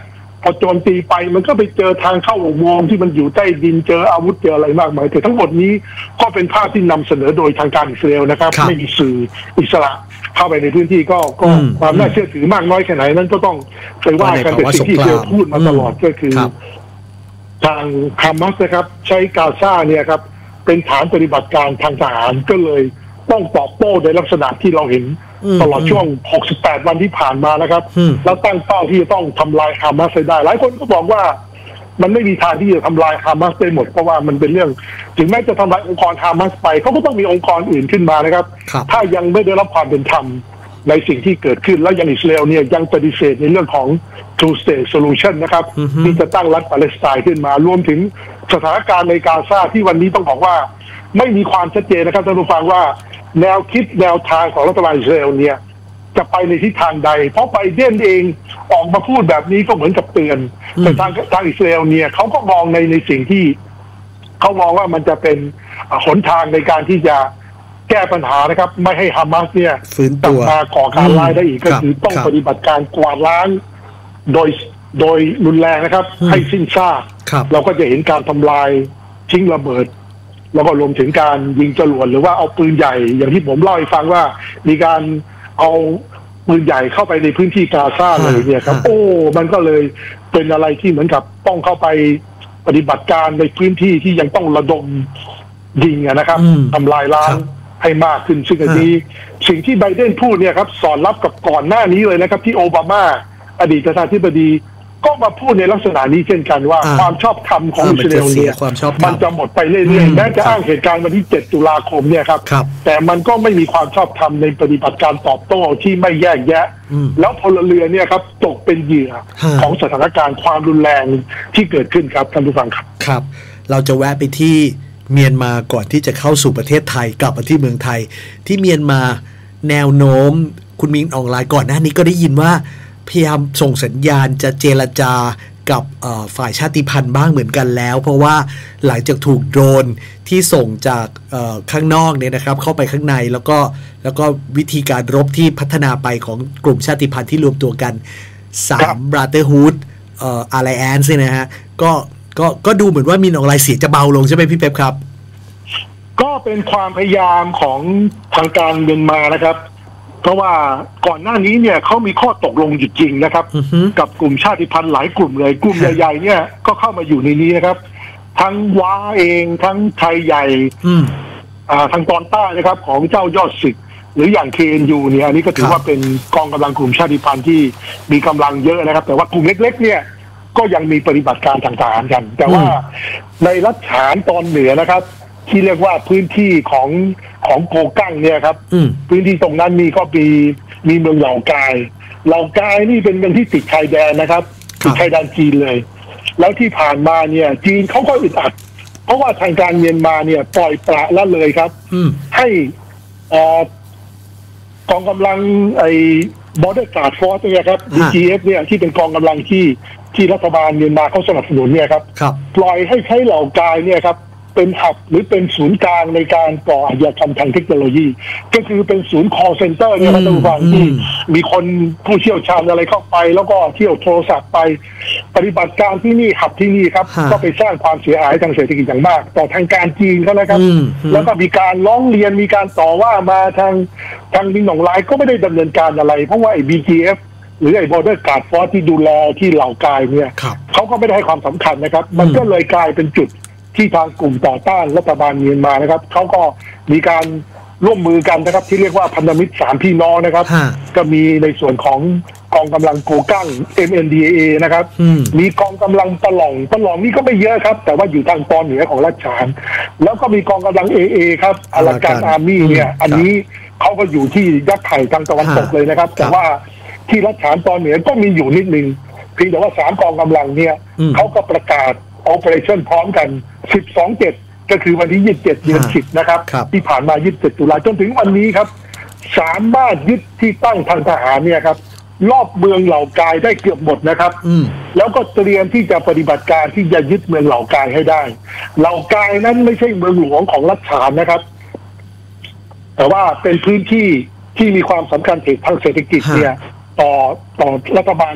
[SPEAKER 1] พอโจมตีไปมันก็ไปเจอทางเข้าอุโมงค์ที่มันอยู่ใต้ดินเจออาวุธเจออะไรมากมายแต่ทั้งหมดนี้ก็เป็นภาพที่นำเสนอโดยทางการอิสราเอลนะครับไม่มีสื่ออิสระเข้าไปในพื้นที่ก็ความน่าเชื่อถือมากน้อยแค่ไหนนั้นก็ต้องไปว่ากันแต่สิ่งที่อิสราเอลพูดมาตลอดก็คือทางฮามาสนะครับใช้กาซาเนี่ยครับเป็นฐานปฏิบัติการทางทหารก็เลยต้องตอบโต้ในลักษณะที่เราเห็นตลอดช่วง68วันที่ผ่านมานะครับแล้วตั้งเป้าที่จะต้องทำลายฮามาสได้หลายคนก็บอกว่ามันไม่มีทางที่จะทำลายฮามาสได้หมดเพราะว่ามันเป็นเรื่องถึงแม้จะทำลายองค์กรฮามาสไปเขาก็ต้องมีองค์กรอื่นขึ้นมานะครับถ้ายังไม่ได้รับความเป็นธรรมในสิ่งที่เกิดขึ้นแล้วยังอิสราเอลเนี่ยยังปฏิเสธในเรื่องของ two state solution นะครับที่จะตั้งรัฐปาเลสไตน์ขึ้นมารวมถึงสถานการณ์ในกาซาที่วันนี้ต้องบอกว่าไม่มีความชัดเจนนะครับท่านผู้ฟังว่าแนวคิดแนวทางของรัฐบาลอิสราเอลเนี่ยจะไปในทิศทางใดเพราะไบเดนเองออกมาพูดแบบนี้ก็เหมือนกับเตือนแต่ทางอิสราเอลเนี่ยเขาก็มองในสิ่งที่เขามองว่ามันจะเป็นหนทางในการที่จะแก้ปัญหานะครับไม่ให้ฮามาสเนี่ยกลับมาก่อการร้ายได้อีกก็คือต้องปฏิบัติการกวาดล้างโดยรุนแรงนะครับให้สิ้นซากเราก็จะเห็นการทำลายทิ้งระเบิดแล้วก็รวมถึงการยิงจรวดหรือว่าเอาปืนใหญ่อย่างที่ผมเล่าให้ฟังว่ามีการเอาปืนใหญ่เข้าไปในพื้นที่กาซาเลยเนี่ยครับมันก็เลยเป็นอะไรที่เหมือนกับต้องเข้าไปปฏิบัติการในพื้นที่ที่ยังต้องระดมยิงนะครับทำลายล้างให้มากขึ้นซึ่งอันนี้สิ่งที่ไบเดนพูดเนี่ยครับสอดรับกับก่อนหน้านี้เลยนะครับที่โอบามาอดีตประธานาธิบดีก็มาพูดในลักษณะนี้เช่นกันว่าความชอบธรรมของอิสราเอลเนี่ยมันจะหมดไปเรื่อยๆแม้จะอ้างเหตุการณ์วันที่7 ตุลาคมเนี่ยครับแต่มันก็ไม่มีความชอบธรรมในปฏิบัติการตอบโต้ที่ไม่แยกแยะแล้วพลเรือนเนี่ยครับตกเป็นเหยื่อของสถานการณ์ความรุนแรงที่เกิดขึ้นครับท่านผู้ฟังครับ
[SPEAKER 2] ครับเราจะแวะไปที่เมียนมาก่อนที่จะเข้าสู่ประเทศไทยกลับมาที่เมืองไทยที่เมียนมาแนวโน้มคุณมินออนไลน์ก่อนหน้านี้ก็ได้ยินว่าพยายามส่งสัญญาณจะเจรจากับฝ่ายชาติพันธุ์บ้างเหมือนกันแล้วเพราะว่าหลังจากถูกโดรนที่ส่งจากข้างนอกเนี่ยนะครับเข้าไปข้างในแล้วก็วิธีการรบที่พัฒนาไปของกลุ่มชาติพันธุ์ที่รวมตัวกัน3 Brotherhood Alliance นะฮะก็ดูเหมือนว่ามินออนไลน์เสียงจะเบาลงใช่ไหมพี่เป๊ปครับ
[SPEAKER 1] ก็เป็นความพยายามของทางการเมียนมานะครับเพราะว่าก่อนหน้านี้เนี่ยเขามีข้อตกลงหยุดยิงนะครับกับกลุ่มชาติพันธุ์หลายกลุ่มเลยกลุ่มใหญ่ๆเนี่ยก็เข้ามาอยู่ในนี้นะครับทั้งว้าเองทั้งไทยใหญ่ทางตอนใต้นะครับของเจ้ายอดศึกหรืออย่าง KNU เนี่ยอันนี้ก็ถือว่าเป็นกองกำลังกลุ่มชาติพันธุ์ที่มีกำลังเยอะนะครับแต่ว่ากลุ่มเล็กๆเนี่ยก็ยังมีปฏิบัติการทางทหารกันแต่ว่าในรัฐฉานตอนเหนือนะครับที่เรียกว่าพื้นที่ของโกกั้งเนี่ยครับพื้นที่ตรงนั้นมีก็มีเมืองเหล่ากายนี่เป็นเมืองที่ติดชายแดนนะครับติดชายแดนจีนเลยแล้วที่ผ่านมาเนี่ยจีนเขาก็อึดอัดเพราะว่าทางการเมียนมาเนี่ยปล่อยปละละเลยครับให้กองกำลังBorder Guard Force เนี่ยครับ BGF เนี่ยที่เป็นกองกำลังที่รัฐบาลเมียนมาเขาสนับสนุนเนี่ยครับปล่อยให้ใช้เหล่ากายเนี่ยครับเป็นหับหรือเป็นศูนย์กลางในการก่ออาชญากรรมทางเทคโนโลยีก็คือเป็นศูนย์ call center เนี่ยท่านผู้ฟังที่มีคนผู้เชี่ยวชาญอะไรเข้าไปแล้วก็เที่ยวโทรศัพท์ไปปฏิบัติการที่นี่หับที่นี่ครับก็ไปสร้างความเสียหายทางเศรษฐกิจอย่างมากต่อทางการจีนเขานะครับแล้วก็มีการร้องเรียนมีการต่อว่ามาทางมินออนไลน์ก็ไม่ได้ดำเนินการอะไรเพราะว่าไอ้ BGF หรือไอ้ Border Guard Force ที่ดูแลที่เหล่ากายเนี่ยเขาก็ไม่ได้ให้ความสำคัญนะครับมันก็เลยกลายเป็นจุดที่ทางกลุ่มต่อต้านรัฐบาลเมียนมานะครับเขาก็มีการร่วมมือกันนะครับที่เรียกว่าพันธมิตร3 พี่น้องนะครับก็มีในส่วนของกองกำลังโกกั้ง MNDAA นะครับมีกองกำลังตะหล่องนี่ก็ไม่เยอะครับแต่ว่าอยู่ทางตอนเหนือของรัฐฉานแล้วก็มีกองกำลัง AA ครับอารากันอาร์มี่เนี่ยอันนี้เขาก็อยู่ที่ยักษ์ไข่ทางตะวันตกเลยนะครับแต่ว่าที่รัฐฉานตอนเหนือก็มีอยู่นิดนึงเพียงแต่ว่า3 กองกำลังเนี่ยเขาก็ประกาศOperation พร้อมกัน 12/7 ก็คือวันที่ 27 เดือน 10 นะครับที่ผ่านมา 27 ตุลาจนถึงวันนี้ครับสามารถยึดที่ตั้งทางทหารเนี่ยครับรอบเมืองเหล่ากายได้เกือบหมดนะครับแล้วก็เตรียมที่จะปฏิบัติการที่จะยึดเมืองเหล่ากายให้ได้เหล่ากายนั้นไม่ใช่เมืองหลวงของรัฐฉานนะครับแต่ว่าเป็นพื้นที่ที่มีความสำคัญทางเศรษฐกิจเนี่ยต่อรัฐบาล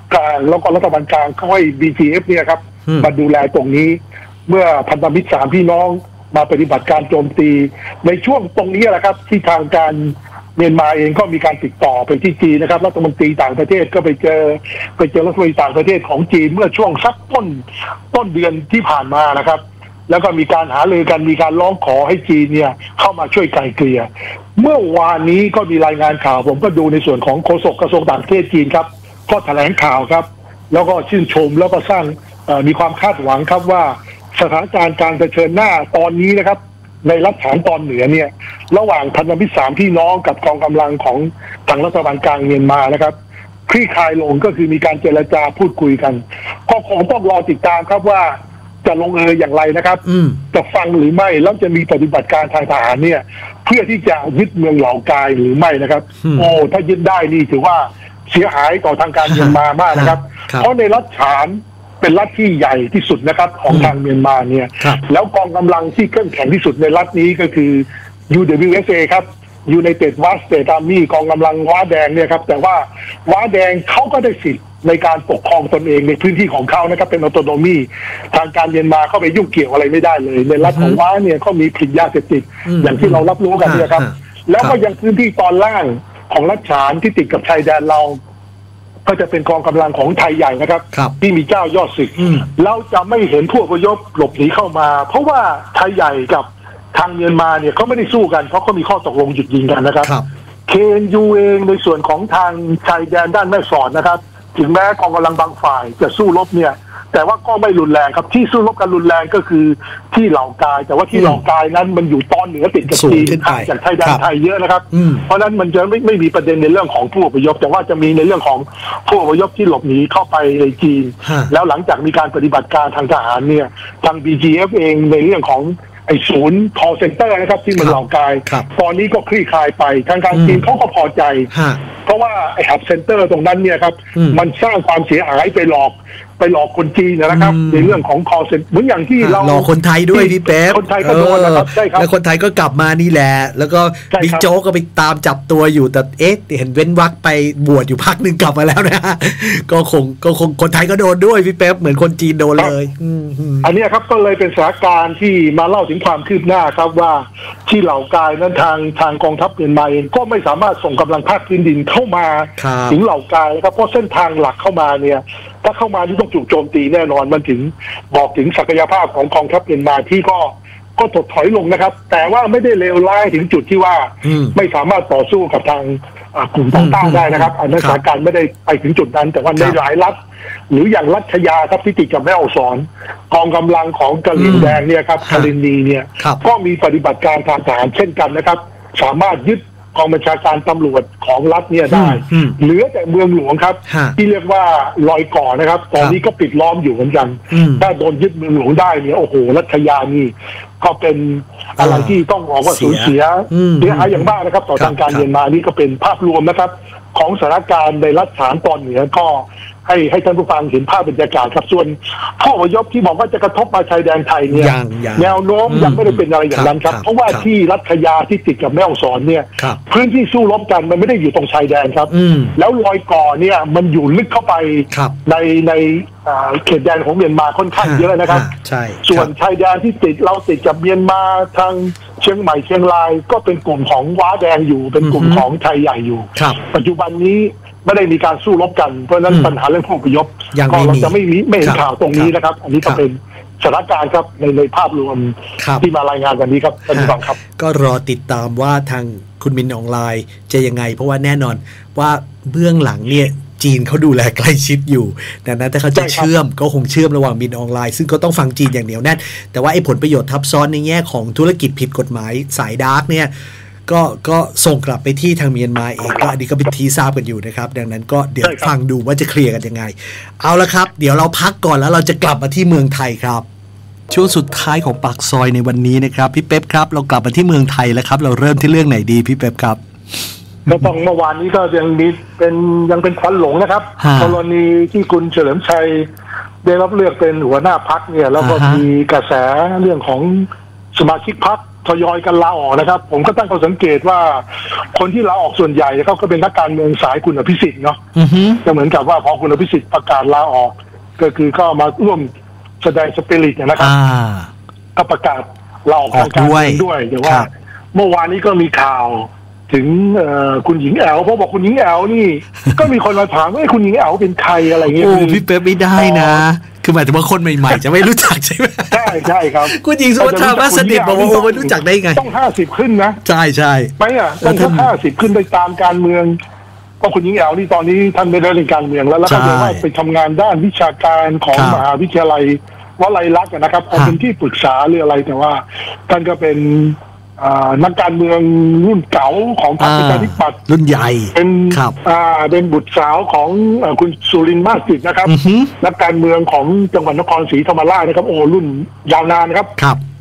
[SPEAKER 1] กลางแล้วก็รัฐบาลกลางเขาให้ BGF เนี่ยครับมาดูแลตรงนี้เมื่อพันธมิตร3พี่น้องมาปฏิบัติการโจมตีในช่วงตรงนี้แหละครับที่ทางการเมียนมาเองก็มีการติดต่อไปที่จีนนะครับรัฐมนตรีต่างประเทศก็ไปเจอรัฐมนตรีต่างประเทศของจีนเมื่อช่วงสักต้นเดือนที่ผ่านมานะครับแล้วก็มีการหารือกันมีการร้องขอให้จีนเนี่ยเข้ามาช่วยไกล่เกลี่ยเมื่อวานนี้ก็มีรายงานข่าวผมก็ดูในส่วนของโฆษกกระทรวงต่างประเทศจีนครับก็แถลงข่าวครับแล้วก็ชื่นชมแล้วก็สร้างมีความคาดหวังครับว่าสถานการณ์การเผชิญหน้าตอนนี้นะครับในรัฐฐานตอนเหนือเนี่ยระหว่างพันธมิตร3พี่น้องกับกองกำลังของทางรัฐบาลกลางเมียนมานะครับคลี่คลายลงก็คือมีการเจรจาพูดคุยกันก็คงต้องรอติดตามครับว่าจะลงเอยอย่างไรนะครับจะฟังหรือไม่แล้วจะมีปฏิบัติการทางทหารเนี่ยเพื่อที่จะยึดเมืองเหล่ากายหรือไม่นะครับโอ้ถ้ายึดได้นี่ถือว่าเสียหายต่อทางการเมียนมามากนะครับเพราะในรัฐฐานเป็นรัฐที่ใหญ่ที่สุดนะครับของทางเมียนมาเนี่ยแล้วกองกำลังที่เข้มแข็งที่สุดในรัฐนี้ก็คือ UWSA ครับ United West State Army กองกำลังว้าแดงเนี่ยครับแต่ว่าว้าแดงเขาก็ได้สิทธิ์ในการปกครองตนเองในพื้นที่ของเขานะครับเป็นออโตโนมีทางการเมียนมาเข้าไปยุ่งเกี่ยวอะไรไม่ได้เลยในรัฐของว้าเนี่ยเขามีผลิตยาเสพติดอย่างที่เรารับรู้กันเนี่ยครับแล้วก็ยังพื้นที่ตอนล่างของรัฐฉานที่ติดกับชายแดนเราก็จะเป็นกองกำลังของไทยใหญ่นะครับที่มีเจ้ายอดศึกเราจะไม่เห็นผู้อพยพหลบหนีเข้ามาเพราะว่าไทยใหญ่กับทางเมียนมาเนี่ยเขาไม่ได้สู้กันเพราะเขามีข้อตกลงหยุดยิงกันนะครับKNUเองในส่วนของทางชายแดนด้านแม่สอดนะครับถึงแม้กองกำลังบางฝ่ายจะสู้รบเนี่ยแต่ว่าก็ไม่รุนแรงครับที่สู้รบกันรุนแรงก็คือที่เหล่ากายแต่ว่าที่เหล่ากายนั้นมันอยู่ตอนเหนือติดกับจีนจากชายแดนไทยเยอะนะครับเพราะนั้นมันจะไม่มีประเด็นในเรื่องของผู้อพยพแต่ว่าจะมีในเรื่องของผู้อพยพที่หลบหนีเข้าไปในจีนแล้วหลังจากมีการปฏิบัติการทางทหารเนี่ยทาง BGF เองในเรื่องของไอ้ศูนย์ call center นะครับที่มันเหล่ากายตอนนี้ก็คลี่คลายไปทางการจีนเขาก็พอใจเพราะว่าไอ้ hub center ตรงนั้นเนี่ยครับมันสร้างความเสียหายไปหลอกคนจีนนะครับในเรื่องของ call center เหมือนอย่างที่เรา
[SPEAKER 2] หลอกคนไทยด้วยพี่เป๊ป
[SPEAKER 1] คนไทยก็โดนนะครับใช่ครับ
[SPEAKER 2] แล้วคนไทยก็กลับมานี่แหละแล้วก็บิ๊กโจ๊กก็ไปตามจับตัวอยู่แต่เห็นเว้นวรรคไปบวชอยู่พักนึงกลับมาแล้วนะก็คงคนไทยก็โดนด้วยพี่เป๊ปเหมือนคนจีนโดนเลย
[SPEAKER 1] อันนี้ครับก็เลยเป็นสถานการณ์ที่มาเล่าถึงความคืบหน้าครับว่าที่เหล่ากายนั้นทางกองทัพเมียนมาเองก็ไม่สามารถส่งกำลังภาคพื้นดินเข้ามาถึงเหล่ากายนะครับเพราะเส้นทางหลักเข้ามาเนี่ยถ้าเข้ามาที่ต้องถูกโจมตีแน่นอนมันถึงบอกถึงศักยภาพของกองทัพเมียนมาที่ก็ถดถอยลงนะครับแต่ว่าไม่ได้เลวร้ายถึงจุดที่ว่าไม่สามารถต่อสู้กับทางกลุ่มต่างต้านได้นะครับอันนั้นสถานการณ์ไม่ได้ไปถึงจุดนั้นแต่ว่าในหลายรัฐหรืออย่างรัฐยาครับที่ติดกับแม่ฮ่องสอนกองกำลังของกะเหรี่ยงแดงเนี่ยครับคารินีเนี่ยก็มีปฏิบัติการทางทหารเช่นกันนะครับสามารถยึดกองบัญชาการตำรวจของรัฐเนี่ยได้เหลือแต่เมืองหลวงครับที่เรียกว่าลอยก่อนะครับตอนนี้ก็ปิดล้อมอยู่เหมือนกันถ้าโดนยึดเมืองหลวงได้เนี่ยโอ้โหรัฐยานี่ก็เป็นอะไรที่ต้องบอกว่าสูญเสียหายอย่างมากนะครับต่อทางการเมียนมานี่ก็เป็นภาพรวมนะครับของสถานการณ์ในรัฐฐานตอนเหนือก็ให้ท่านผู้ฟังเห็นภาพบรรยากาศครับส่วนผู้อพยพที่บอกว่าจะกระทบมาชายแดนไทยเนี่ยแนวโน้มยังไม่ได้เป็นอะไรอย่างนั้นครับเพราะว่าที่รัฐยาที่ติดกับแม่ฮ่องสอนเนี่ยพื้นที่สู้รบกันมันไม่ได้อยู่ตรงชายแดนครับแล้วรอยก่อเนี่ยมันอยู่ลึกเข้าไปในเขตแดนของเมียนมาค่อนข้างเยอะนะครับส่วนชายแดนที่เราติดกับเมียนมาทางเชียงใหม่เชียงรายก็เป็นกลุ่มของว้าแดงอยู่เป็นกลุ่มของไทยใหญ่อยู่ปัจจุบันนี้ไม่ได้มีการสู้รบกันเพราะฉะนั้นปัญหาเรื่องผู้อพยพก็เราจะไม่เห็นข่าวตรงนี้นะครับอันนี้ก็เป็นสถานการณ์ครับในภาพรวมที่มารายงานวันนี้ครับท่านผู้ฟังครับ
[SPEAKER 2] ก็รอติดตามว่าทางคุณมินออนไลน์จะยังไงเพราะว่าแน่นอนว่าเบื้องหลังเนี่ยจีนเขาดูแลใกล้ชิดอยู่ดังนั้นถ้าเขาจะเชื่อมก็คงเชื่อมระหว่างมินออนไลน์ซึ่งก็ต้องฟังจีนอย่างเหนียวแน่นแต่ว่าไอ้ผลประโยชน์ทับซ้อนในแง่ของธุรกิจผิดกฎหมายสายดาร์กเนี่ยก็ส่งกลับไปที่ทางเมียนมาเองก็อันนี้ก็เป็นที่ทราบกันอยู่นะครับดังนั้นก็เดี๋ยวฟังดูว่าจะเคลียร์กันยังไงเอาละครับเดี๋ยวเราพักก่อนแล้วเราจะกลับมาที่เมืองไทยครับช่วงสุดท้ายของปากซอยในวันนี้นะครับพี่เป๊ปครับเรากลับมาที่เมืองไทยแล้วครับเราเริ่มที่เรื่องไหนดีพี่เป๊ปครับ
[SPEAKER 1] ก็ต้องเมื่อวานนี้ก็ยังเป็นควันหลงนะครับกรณีที่คุณเฉลิมชัยได้รับเลือกเป็นหัวหน้าพรรคเนี่ยแล้วก็มีกระแสเรื่องของสมาชิกพรรคทยอยกันลาออกนะครับผมก็ตั้งข้อสังเกตว่าคนที่ลาออกส่วนใหญ่เขาก็เป็นนักการเมืองสายคุณอภิสิทธิ์เนาะจะเหมือนกับว่าพอคุณอภิสิทธิ์ประกาศลาออกก็คือก็มาร่วมแสดงสปิริตนะครับก็ประกาศลาออกทางการเมืองด้วยแต่ว่าเมื่อวานนี้ก็มีข่าวถึงคุณหญิงแอ๋วเพราะบอกคุณหญิงแอ๋วนี่ ก็มีคนมาถามว่าคุณหญิงแอ๋วเป็นใครอะไรเงี้ย
[SPEAKER 2] โอ้พี่เป๊ปไม่ได้นะคือหมายถึงว่าคนใหม่ๆจะไม่รู้จักใช่ไหม
[SPEAKER 1] ใช่ครับ
[SPEAKER 2] คุณหญิงสุภัทรามาสดิษฐ์บอกว่าไม่รู้จักได้ไง
[SPEAKER 1] ต้อง50ขึ้นนะ
[SPEAKER 2] ใช่
[SPEAKER 1] ไหมอ่ะต้อง50ขึ้นไปตามการเมืองก็คุณหญิงแอ๋วนี่ตอนนี้ท่านไม่ได้เล่นการเมืองแล้วก็เลยว่าไปทำงานด้านวิชาการของมหาวิทยาลัยวลัยลักษณ์นะครับเป็นที่ปรึกษาหรืออะไรแต่ว่าท่านก็เป็นนักการเมืองรุ่นเก่าของพรรคประชาธิปัตย์
[SPEAKER 2] รุ่นใหญ่
[SPEAKER 1] เป็นบุตรสาวของคุณสุรินทร์มาสจิตนะครับนักการเมืองของจังหวัดนครศรีธรรมราชนะครับโอ้รุ่นยาวนานนะครับ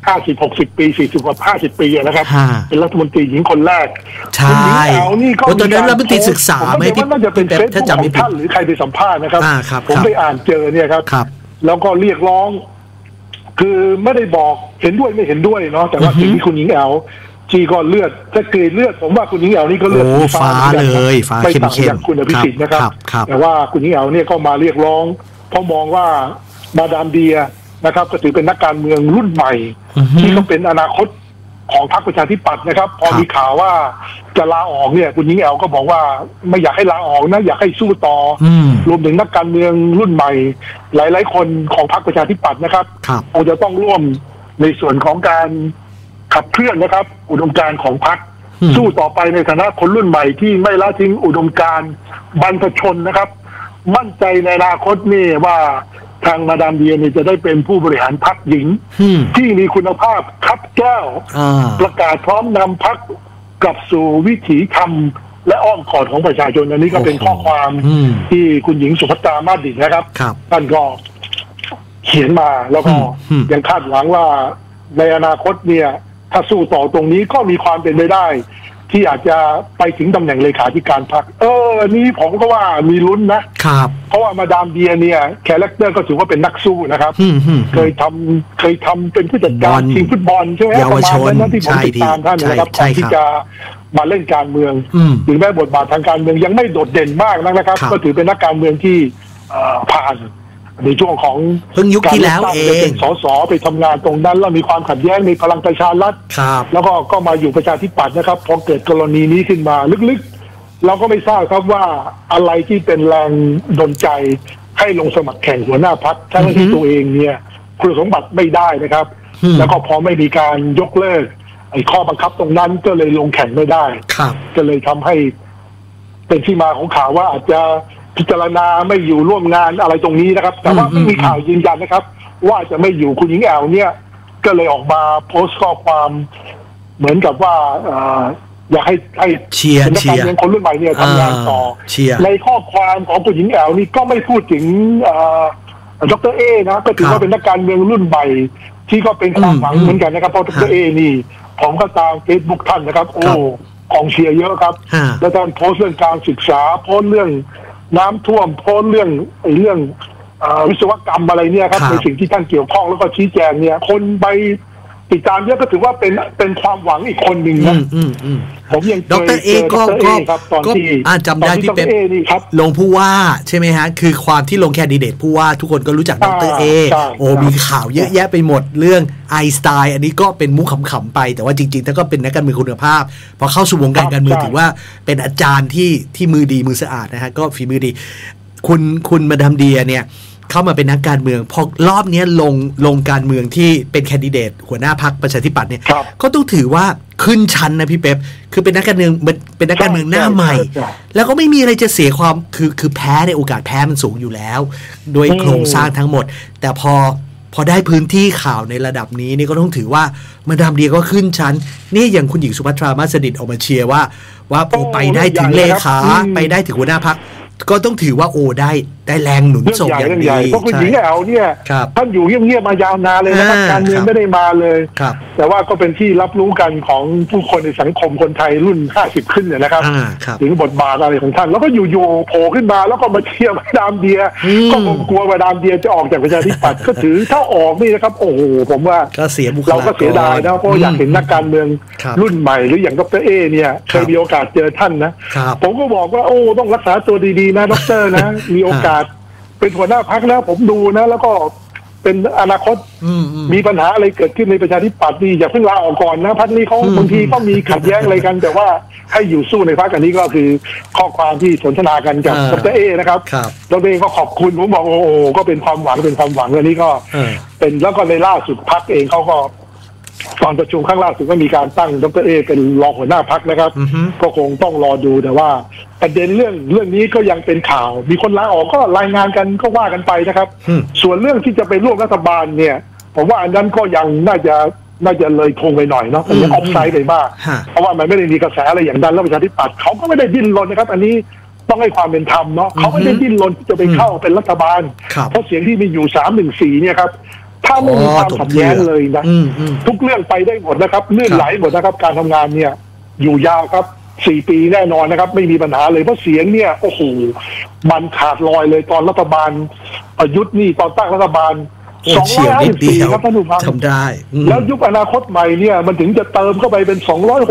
[SPEAKER 1] 50-60 ปี40 กว่า50 ปีนะครับเป็นรัฐมนตรีหญิงคนแรก
[SPEAKER 2] คุณหญิงแอ๋วนี่ก็ตอนนั้นรัฐมนตรีศึกษาไหมพี่
[SPEAKER 1] น่าจะเป็นเฟซบุ๊กของท่านหรือใครไปสัมภาษณ์นะครับผมไปอ่านเจอเนี่ยครับแล้วก็เรียกร้องคือไม่ได้บอกเห็นด้วยไม่เห็นด้วยเนาะแต่ว่าสิ่งที่คุณหญิงแอ๋วจีก่อนเลือดถ้าเกยเลือดผมว่าคุณหญิงแอ๋วนี่ก็เลือด
[SPEAKER 2] ฟ้าเลยฟ้า
[SPEAKER 1] ไม่ต่างจากคุณอภิสิทธิ์นะครับแต่ว่าคุณหญิงแอ๋วเนี่ยก็มาเรียกร้องเพราะมองว่ามาดามเดียนะครับก็ถือเป็นนักการเมืองรุ่นใหม่ที่ก็เป็นอนาคตของพรรคประชาธิปัตย์นะครับพอมีข่าวว่าจะลาออกเนี่ยคุณหญิงแอ๋วก็บอกว่าไม่อยากให้ลาออกนะอยากให้สู้ต่อรวมถึงนักการเมืองรุ่นใหม่หลายๆคนของพรรคประชาธิปัตย์นะครับคงจะต้องร่วมในส่วนของการขับเคลื่อนนะครับอุดมการณ์ของพรรคสู้ต่อไปในฐานะคนรุ่นใหม่ที่ไม่ละทิ้งอุดมการณ์บรรพชนนะครับมั่นใจในอนาคตนี่ว่าทางมาดามเดียนี่จะได้เป็นผู้บริหารพรรคหญิงที่มีคุณภาพคับแก้วประกาศพร้อมนำพรรคกลับสู่วิถีธรรมและอ้อมกอดของประชาชนอันนี้ก็เป็นข้อความที่คุณหญิงสุภัทรามาสดิษฐ์นะครับท่านก็เขียนมาแล้วก็ยังคาดหวังว่าในอนาคตเนี่ยถ้าสู้ต่อตรงนี้ก็มีความเป็นไปได้ที่อาจจะไปถึงตำแหน่งเลขาธิการพรรคนี้ผมก็ว่ามีลุ้นนะครับเพราะว่ามาดามเดียเนี่ยคาแรคเตอร์ก็ถือว่าเป็นนักสู้นะครับเคยทำเป็นผู้จัดการทีมฟุตบอลใช่ไหมประมาณนั้นที่ผมติดตามท่านนะครับก่อนที่จะมาเล่นการเมืองถึงแม้บทบาททางการเมืองยังไม่โดดเด่นมากนะครับก็ถือเป็นนักการเมืองที่ผ่านในช่วงของ
[SPEAKER 2] เพิ่งยุคที่แล้วเอง
[SPEAKER 1] เป็นสสไปทำงานตรงนั้นแล้วมีความขัดแย้งในพลังประชารัฐแล้วก็มาอยู่ประชาธิปัตย์นะครับพอเกิดกรณีนี้ขึ้นมาลึกๆเราก็ไม่ทราบครับว่าอะไรที่เป็นแรงดลใจให้ลงสมัครแข่งหัวหน้าพรรคทั้งที่ตัวเองเนี่ยคุณสมบัติไม่ได้นะครับแล้วก็พอไม่มีการยกเลิกไอ้ข้อบังคับตรงนั้นก็เลยลงแข่งไม่ได้ก็เลยทำให้เป็นที่มาของข่าวว่าอาจจะพิจารณาไม่อยู่ร่วมงานอะไรตรงนี้นะครับแต่ว่าไม่มีข่าวยืนยันนะครับว่าจะไม่อยู่คุณหญิงแอ๋วเนี่ยก็เลยออกมาโพสต์ข้อความเหมือนกับว่าอยากให้
[SPEAKER 2] เชียร์
[SPEAKER 1] คนรุ่นใหม่เนี่ยทำงานต่อในข้อความของคุณหญิงแอ๋วนี่ก็ไม่พูดถึงดร.เอนะก็ถือว่าเป็นนักการเมืองรุ่นใหม่ที่ก็เป็นความหวังเหมือนกันนะครับเพราะดร.เอนี่ผมก็ตาม Facebook ท่านนะครับโอ้กองเชียร์เยอะครับแล้วท่านโพสต์เรื่องการศึกษาโพสต์เรื่องน้ำท่วมโพสต์เรื่องวิศวกรรมอะไรเนี่ยครับในสิ่งที่ท่านเกี่ยวข้องแล้วก็ชี้แจงเนี่ยคนไปติดตามเยอะก็ถือว่าเป็นความหวังอีกคนหนึ่งนะผมยัง
[SPEAKER 2] ดร.เอก็จำได้พี่เป๊ปลงผู้ว่าใช่ไหมฮะคือความที่ลงแคนดิเดตผู้ว่าทุกคนก็รู้จักดร.เอมีข่าวเยอะแยะไปหมดเรื่องไอน์สไตน์อันนี้ก็เป็นมุกขำๆไปแต่ว่าจริงๆถ้าก็เป็นนักการเมืองคุณภาพพอเข้าสู่วงการเมืองถือว่าเป็นอาจารย์ที่มือดีมือสะอาดนะฮะก็ฝีมือดีคุณมาดามเดียเนี่ยเข้ามาเป็นนักการเมืองพอรอบนี้ลงการเมืองที่เป็นแคนดิเดตหัวหน้าพรรคประชาธิปัตย์เนี่ยก็ต้องถือว่าขึ้นชั้นนะพี่เป๊ปคือเป็นนักการเมืองหน้าใหม่แล้วก็ไม่มีอะไรจะเสียความคือแพ้ในโอกาสแพ้มันสูงอยู่แล้วโดยโครงสร้างทั้งหมดแต่พอได้พื้นที่ข่าวในระดับนี้นี่ก็ต้องถือว่ามาดามเดียก็ขึ้นชั้นนี่อย่างคุณหญิงสุภัทรามาสดิษฐ์ออกมาเชียร์ว่าไปได้ถึงเลขาไปได้ถึงหัวหน้าพรรคก็ต้องถือว่าได้ได้แรงหนุนส่งอย่างดี
[SPEAKER 1] เพราะคุณหญิงแอ๋วเนี่ยท่านอยู่เงียบๆมายาวนานเลยนะครับการเมืองไม่ได้มาเลยแต่ว่าก็เป็นที่รับรู้กันของผู้คนในสังคมคนไทยรุ่น50ขึ้นเนี่ยนะครับถึงบทบาทอะไรของท่านแล้วก็อยู่ๆโผล่ขึ้นมาแล้วก็มาเชียร์มาดามเดียก็กลัวว่าดามเดียจะออกจากประชาธิปัตย์ก็ถือถ้าออกนี่นะครับโอ้โหผมว่าเราก็เสียดายนะเพราะอยากเห็นนักการเมืองรุ่นใหม่หรืออย่างดร.เอเนี่ยเคยมีโอกาสเจอท่านนะผมก็บอกว่าโอ้ต้องรักษาตัวดีๆนะดร.นะมีโอกาสเป็นหัวหน้าพรรคนะผมดูนะแล้วก็เป็นอนาคตมีปัญหาอะไรเกิดขึ้นในประชาธิปัตย์นี่อย่าเพิ่งลาออกก่อนนะพรรคนี้เขาบางทีก็มีขัดแย้งอะไรกันแต่ว่าให้อยู่สู้ในพรรคอันนี้ก็คือข้อความที่สนทนากันกับดร.เอนะครับดร.เอก็ขอบคุณผมบอกโอ้ก็เป็นความหวังอันนี้ก็เป็นแล้วก็ในล่าสุดพรรคเองเขาก็ตอนประชุมครั้งล่าสุดก็มีการตั้งดร.เอเป็นรองหัวหน้าพรรคนะครับก็คงต้องรอดูแต่ว่าประเด็นเรื่องนี้ก็ยังเป็นข่าวมีคนลาออกก็รายงานกันก็ว่ากันไปนะครับส่วนเรื่องที่จะไปร่วมรัฐบาลเนี่ยผมว่าอันนั้นก็ยังน่าจะเลยทงไปหน่อยเนาะยังออฟไซด์ไปมากเพราะว่ามันไม่ได้มีกระแสอะไรอย่างนั้นแล้วประชาธิปัตย์เขาก็ไม่ได้ดิ้นรนนะครับอันนี้ต้องให้ความเป็นธรรมเนาะเขาไม่ได้ดิ้นรนจะไปเข้าเป็นรัฐบาลเพราะเสียงที่มีอยู่314เนี่ยครับถ้าไม่มีความขัดแย้งเลยนะทุกเรื่องไปได้หมดนะครับลื่นไหลหมดนะครับการทำงานเนี่ยอยู่ยาวครับ4 ปีแน่นอนนะครับไม่มีปัญหาเลยเพราะเสียงเนี่ยโอ้โหมันขาดลอยเลยตอนรัฐบาลประยุทธ์นี่ตอนตั้งรัฐบาล254ครับท่านผู้ฟัง
[SPEAKER 2] ทำได้
[SPEAKER 1] แล้วยุคอนาคตใหม่เนี่ยมันถึงจะเติมเข้าไปเป็น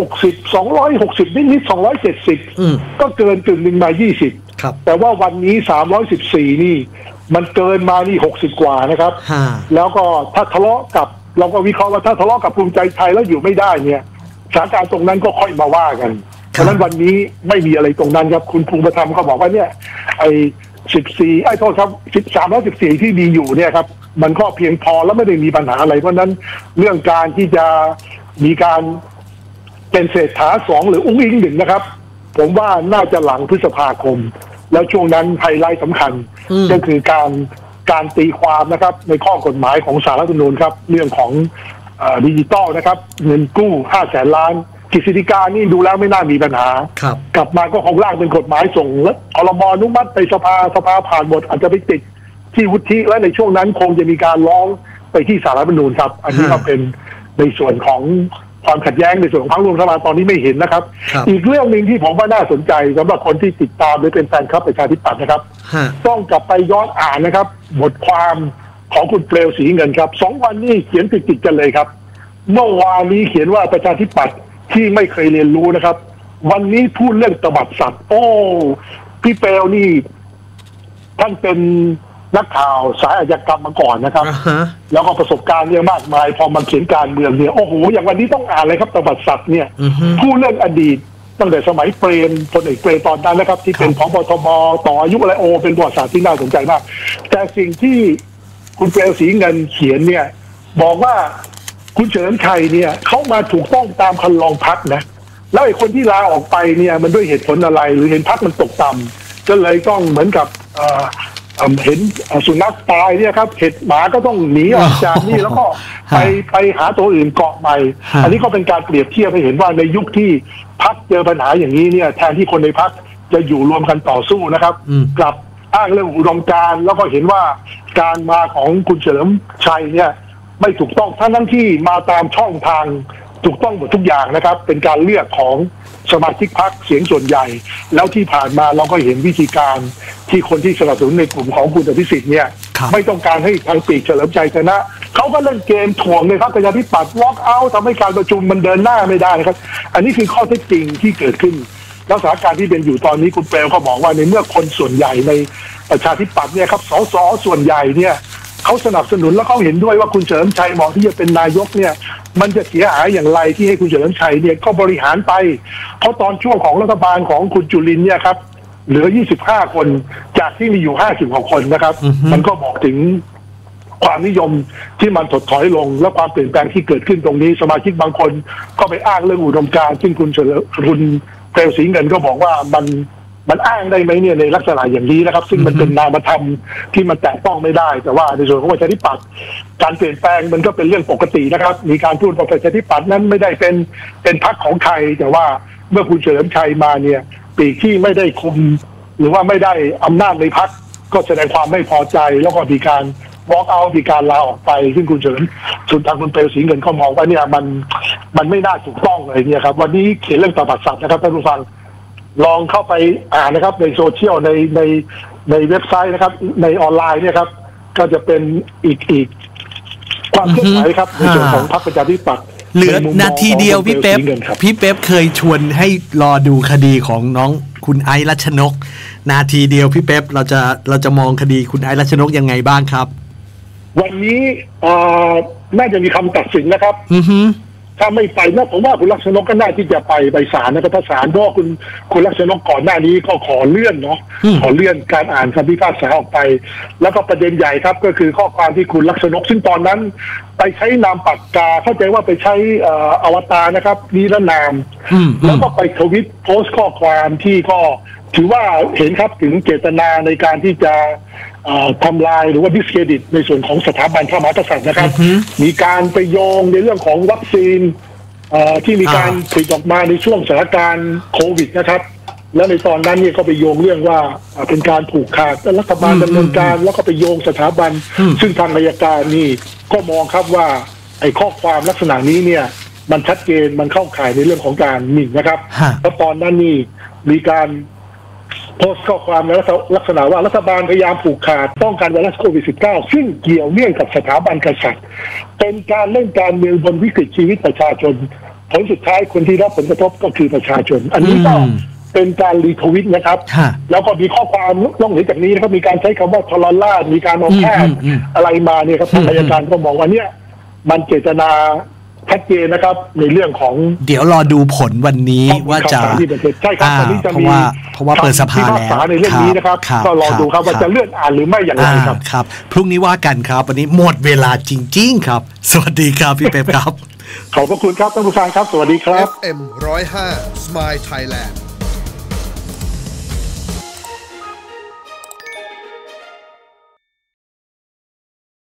[SPEAKER 1] 260นิด270ก็เกินกึ่งหนึ่งมา20แต่ว่าวันนี้314นี่มันเกินมานี่60กว่านะครับแล้วก็ถ้าทะเลาะกับเราก็วิเคราะห์ว่าถ้าทะเลาะกับภูมิใจไทยแล้วอยู่ไม่ได้เนี่ยสถานการณ์ตรงนั้นก็ค่อยมาว่ากันเพราะฉะนั้นวันนี้ไม่มีอะไรตรงนั้นครับคุณภูมิธรรมเขาบอกว่าเนี่ยไอ้14โทษครับ314ที่มีอยู่เนี่ยครับมันก็เพียงพอแล้วไม่ได้มีปัญหาอะไรเพราะนั้นเรื่องการที่จะมีการเป็นเศรษฐา2หรืออุ้งอิง1นะครับผมว่าน่าจะหลังพฤษภาคมแล้วช่วงนั้นไฮไลท์สำคัญก็คือการตีความนะครับในข้อกฎหมายของศาลรัฐธรรมนูญครับเรื่องของดิจิตอลนะครับเงินกู้500,000 ล้านกฤษฎีกานี่ดูแล้วไม่น่ามีปัญหากลับมาก็คงร่างเป็นกฎหมายส่งแล้วครม.อนุมัติไปสภาผ่านหมดอาจจะไปติดที่วุฒิและในช่วงนั้นคงจะมีการร้องไปที่ศาลรัฐธรรมนูญครับอันนี้ก็เป็นในส่วนของความขัดแย้งในส่วนของพรรคร่วมรัฐบาลตอนนี้ไม่เห็นนะครับอีกเรื่องหนึ่งที่ผมว่าน่าสนใจสำหรับคนที่ติดตามหรือเป็นแฟนคลับประชาธิปัตย์นะครับต้องกลับไปย้อนอ่านนะครับบทความของคุณเปลวศรีเงินครับ2 วันนี้เขียนติดกันเลยครับเมื่อวานนี้เขียนว่าประชาธิปัตย์ที่ไม่เคยเรียนรู้นะครับวันนี้พูดเรื่องตบัดสัตว์โอ้พี่เปลวนี่ท่านเป็นนักข่าวสายอาชญากรรมมาก่อนนะครับแล้วก็ประสบการณ์เยอะมากมายพอมาเขียนการเมืองเนี่ยโอ้โหอย่างวันนี้ต้องอ่านเลยครับตบัดสัตว์เนี่ยพูดเรื่องอดีตตั้งแต่สมัยเปรมพลเอกเปรมตอนนั้นนะครับที่เป็นผบ.ทบ.ต่ออายุอะไรโอเป็นประวัติศาสตร์ที่น่าสนใจมากแต่สิ่งที่คุณเปลวศรีเงินเขียนเนี่ยบอกว่าคุณเฉลิมชัยเนี่ยเขามาถูกต้องตามคันลองพรรคนะแล้วไอ้คนที่ลาออกไปเนี่ยมันด้วยเหตุผลอะไรหรือเห็นพรรคมันตกต่ำก็เลยต้องเหมือนกับเห็นสุนัขตายเนี่ยครับเห็ดหมาก็ต้องหนีออกจากนี่แล้วก็ไปหาตัวอื่นเกาะใหม่อันนี้ก็เป็นการเปรียบเทียบให้เห็นว่าในยุคที่พรรคเจอปัญหาอย่างนี้เนี่ยแทนที่คนในพรรคจะอยู่รวมกันต่อสู้นะครับกลับอ้างเรื่องอุดมการณ์แล้วก็เห็นว่าการมาของคุณเฉลิมชัยเนี่ยไม่ถูกต้องทั้งที่มาตามช่องทางถูกต้องหมดทุกอย่างนะครับเป็นการเลือกของสมาชิกพรรคเสียงส่วนใหญ่แล้วที่ผ่านมาเราก็เห็นวิธีการที่คนที่สนับสนุนในกลุ่มของคุณอภิสิทธิ์เนี่ยไม่ต้องการให้ทางปีกเฉลิมชัยชนะเขาก็เล่นเกมถ่วงเลยครับประชาธิปัตย์ล็อกเอาท์ทำให้การประชุมมันเดินหน้าไม่ได้นะครับอันนี้คือข้อเท็จจริงที่เกิดขึ้นแล้วสถานการณ์ที่เป็นอยู่ตอนนี้คุณเปลวก็บอกว่าในเมื่อคนส่วนใหญ่ในประชาธิปัตย์เนี่ยครับสสส่วนใหญ่เนี่ยเขาสนับสนุนแล้วเขาเห็นด้วยว่าคุณเฉลิมชัยเหมาะที่จะเป็นนายกเนี่ยมันจะเสียหายอย่างไรที่ให้คุณเฉลิมชัยเนี่ยก็บริหารไปเพราะตอนช่วงของรัฐบาลของคุณจุลินเนี่ยครับเหลือ25 คนจากที่มีอยู่50 คนนะครับมันก็บอกถึงความนิยมที่มันถดถอยลงและความเปลี่ยนแปลงที่เกิดขึ้นตรงนี้สมาชิกบางคนก็ไปอ้างเรื่องอุดมการณ์ซึ่งคุณเปลวศรีเงินก็บอกว่ามันอ้างได้ไหมเนี่ยในลักษณะอย่างนี้นะครับซึ่งมันเป็นนามธรรมที่มันแตะต้องไม่ได้แต่ว่าในส่วนของประชาธิปัตย์การเปลี่ยนแปลงมันก็เป็นเรื่องปกตินะครับมีการพูดว่าประชาธิปัตย์นั้นไม่ได้เป็นพรรคของใครแต่ว่าเมื่อคุณเฉลิมชัยมาเนี่ยปีกที่ไม่ได้คุมหรือว่าไม่ได้อำนาจในพรรคก็แสดงความไม่พอใจแล้วก็มีการwalk out มีการลาออกไปซึ่งคุณเฉินส่วนทางคุณเปลวศรีเงินเขามองว่าเนี่ยมันไม่น่าถูกต้องเลยเนี่ยครับวันนี้เขียนเรื่องตบัดสัตว์นะครับท่านผู้ฟังลองเข้าไปอ่านนะครับในโซเชียลในเว็บไซต์นะครับในออนไลน์เนี่ยครับก็จะเป็นอีกความเคลื่อนไหวครับในส่วนของพรรคประชาธิปัตย์
[SPEAKER 2] เหลือนาทีเดียวพี่เป๊ปเคยชวนให้รอดูคดีของน้องคุณไอซ์รัชนกนาทีเดียวพี่เป๊ปเราจะมองคดีคุณไอซ์รัชนกยังไงบ้างครับ
[SPEAKER 1] วันนี้น่าจะมีคำตัดสินนะครับถ้าไม่ไปนะผมว่าคุณรัชนกก็น่าที่จะไปศาลนะครับถ้าศาลเพราะคุณรัชนกก่อนหน้านี้ก็ขอเลื่อนเนาะขอเลื่อนการอ่านคำพิพากษาออกไปแล้วก็ประเด็นใหญ่ครับก็คือข้อความที่คุณรัชนกซึ่งตอนนั้นไปใช้นามปากกาเข้าใจว่าไปใช้อวตารนะครับนิรนามแล้วก็ไปทวิตโพสต์ข้อความที่ก็ถือว่าเห็นครับถึงเจตนาในการที่จะทำลายหรือว่าดิสเครดิตในส่วนของสถาบันพระมหากษัตริย์นะครับมีการไปโยงในเรื่องของวัคซีนที่มีการผลิตออกมาในช่วงสถานการณ์โควิดนะครับและในตอนนั้นเนี่ยก็ไปโยงเรื่องว่าเป็นการผูกขาดรัฐบาลดำเนินการแล้วก็ไปโยงสถาบันซึ่งทางอัยการนี่ก็มองครับว่าไอ้ข้อความลักษณะนี้เนี่ยมันชัดเจนมันเข้าข่ายในเรื่องของการหมิ่นนะครับแล้วตอนนั้นนี่มีการโพสต์ข้อความในลักษณะว่ารัฐบาลพยายามผูกขาดป้องกันไวรัสโควิด -19 ซึ่งเกี่ยวเนื่องกับสถาบันกษัตริย์เป็นการเล่นการเมืองบนวิกฤตชีวิตประชาชนผลสุดท้ายคนที่รับผลกระทบก็คือประชาชนอันนี้ก็เป็นการรีทวิตนะครับแล้วก็มีข้อความนอกเหนือจากนี้นะครับมีการใช้คำว่าทรราชมีการเอาแพทย์อะไรมาเนี่ยครับทางอัยการก็มองว่าเนี่ยมันเจตนาชัดเจนนะครับในเรื่องของ
[SPEAKER 2] เดี๋ยวรอดูผลวันนี้ว่าจะ
[SPEAKER 1] ใช่ครับวันนี้จะมี
[SPEAKER 2] เพราะว่าเปิดสภาแล้ว
[SPEAKER 1] ในเรื่องนี้นะครับก็รอดูครับว่าจะเลื่อนอ่านหรือไม่อย่างไร
[SPEAKER 2] ครับพรุ่งนี้ว่ากันครับวันนี้หมดเวลาจริงๆครับสวัสดีครับพี่เป๊ปครับ
[SPEAKER 1] ขอบพระคุณครับท่านผู้ฟังครับสวัสดีครับ
[SPEAKER 4] FM 105 Smile Thailand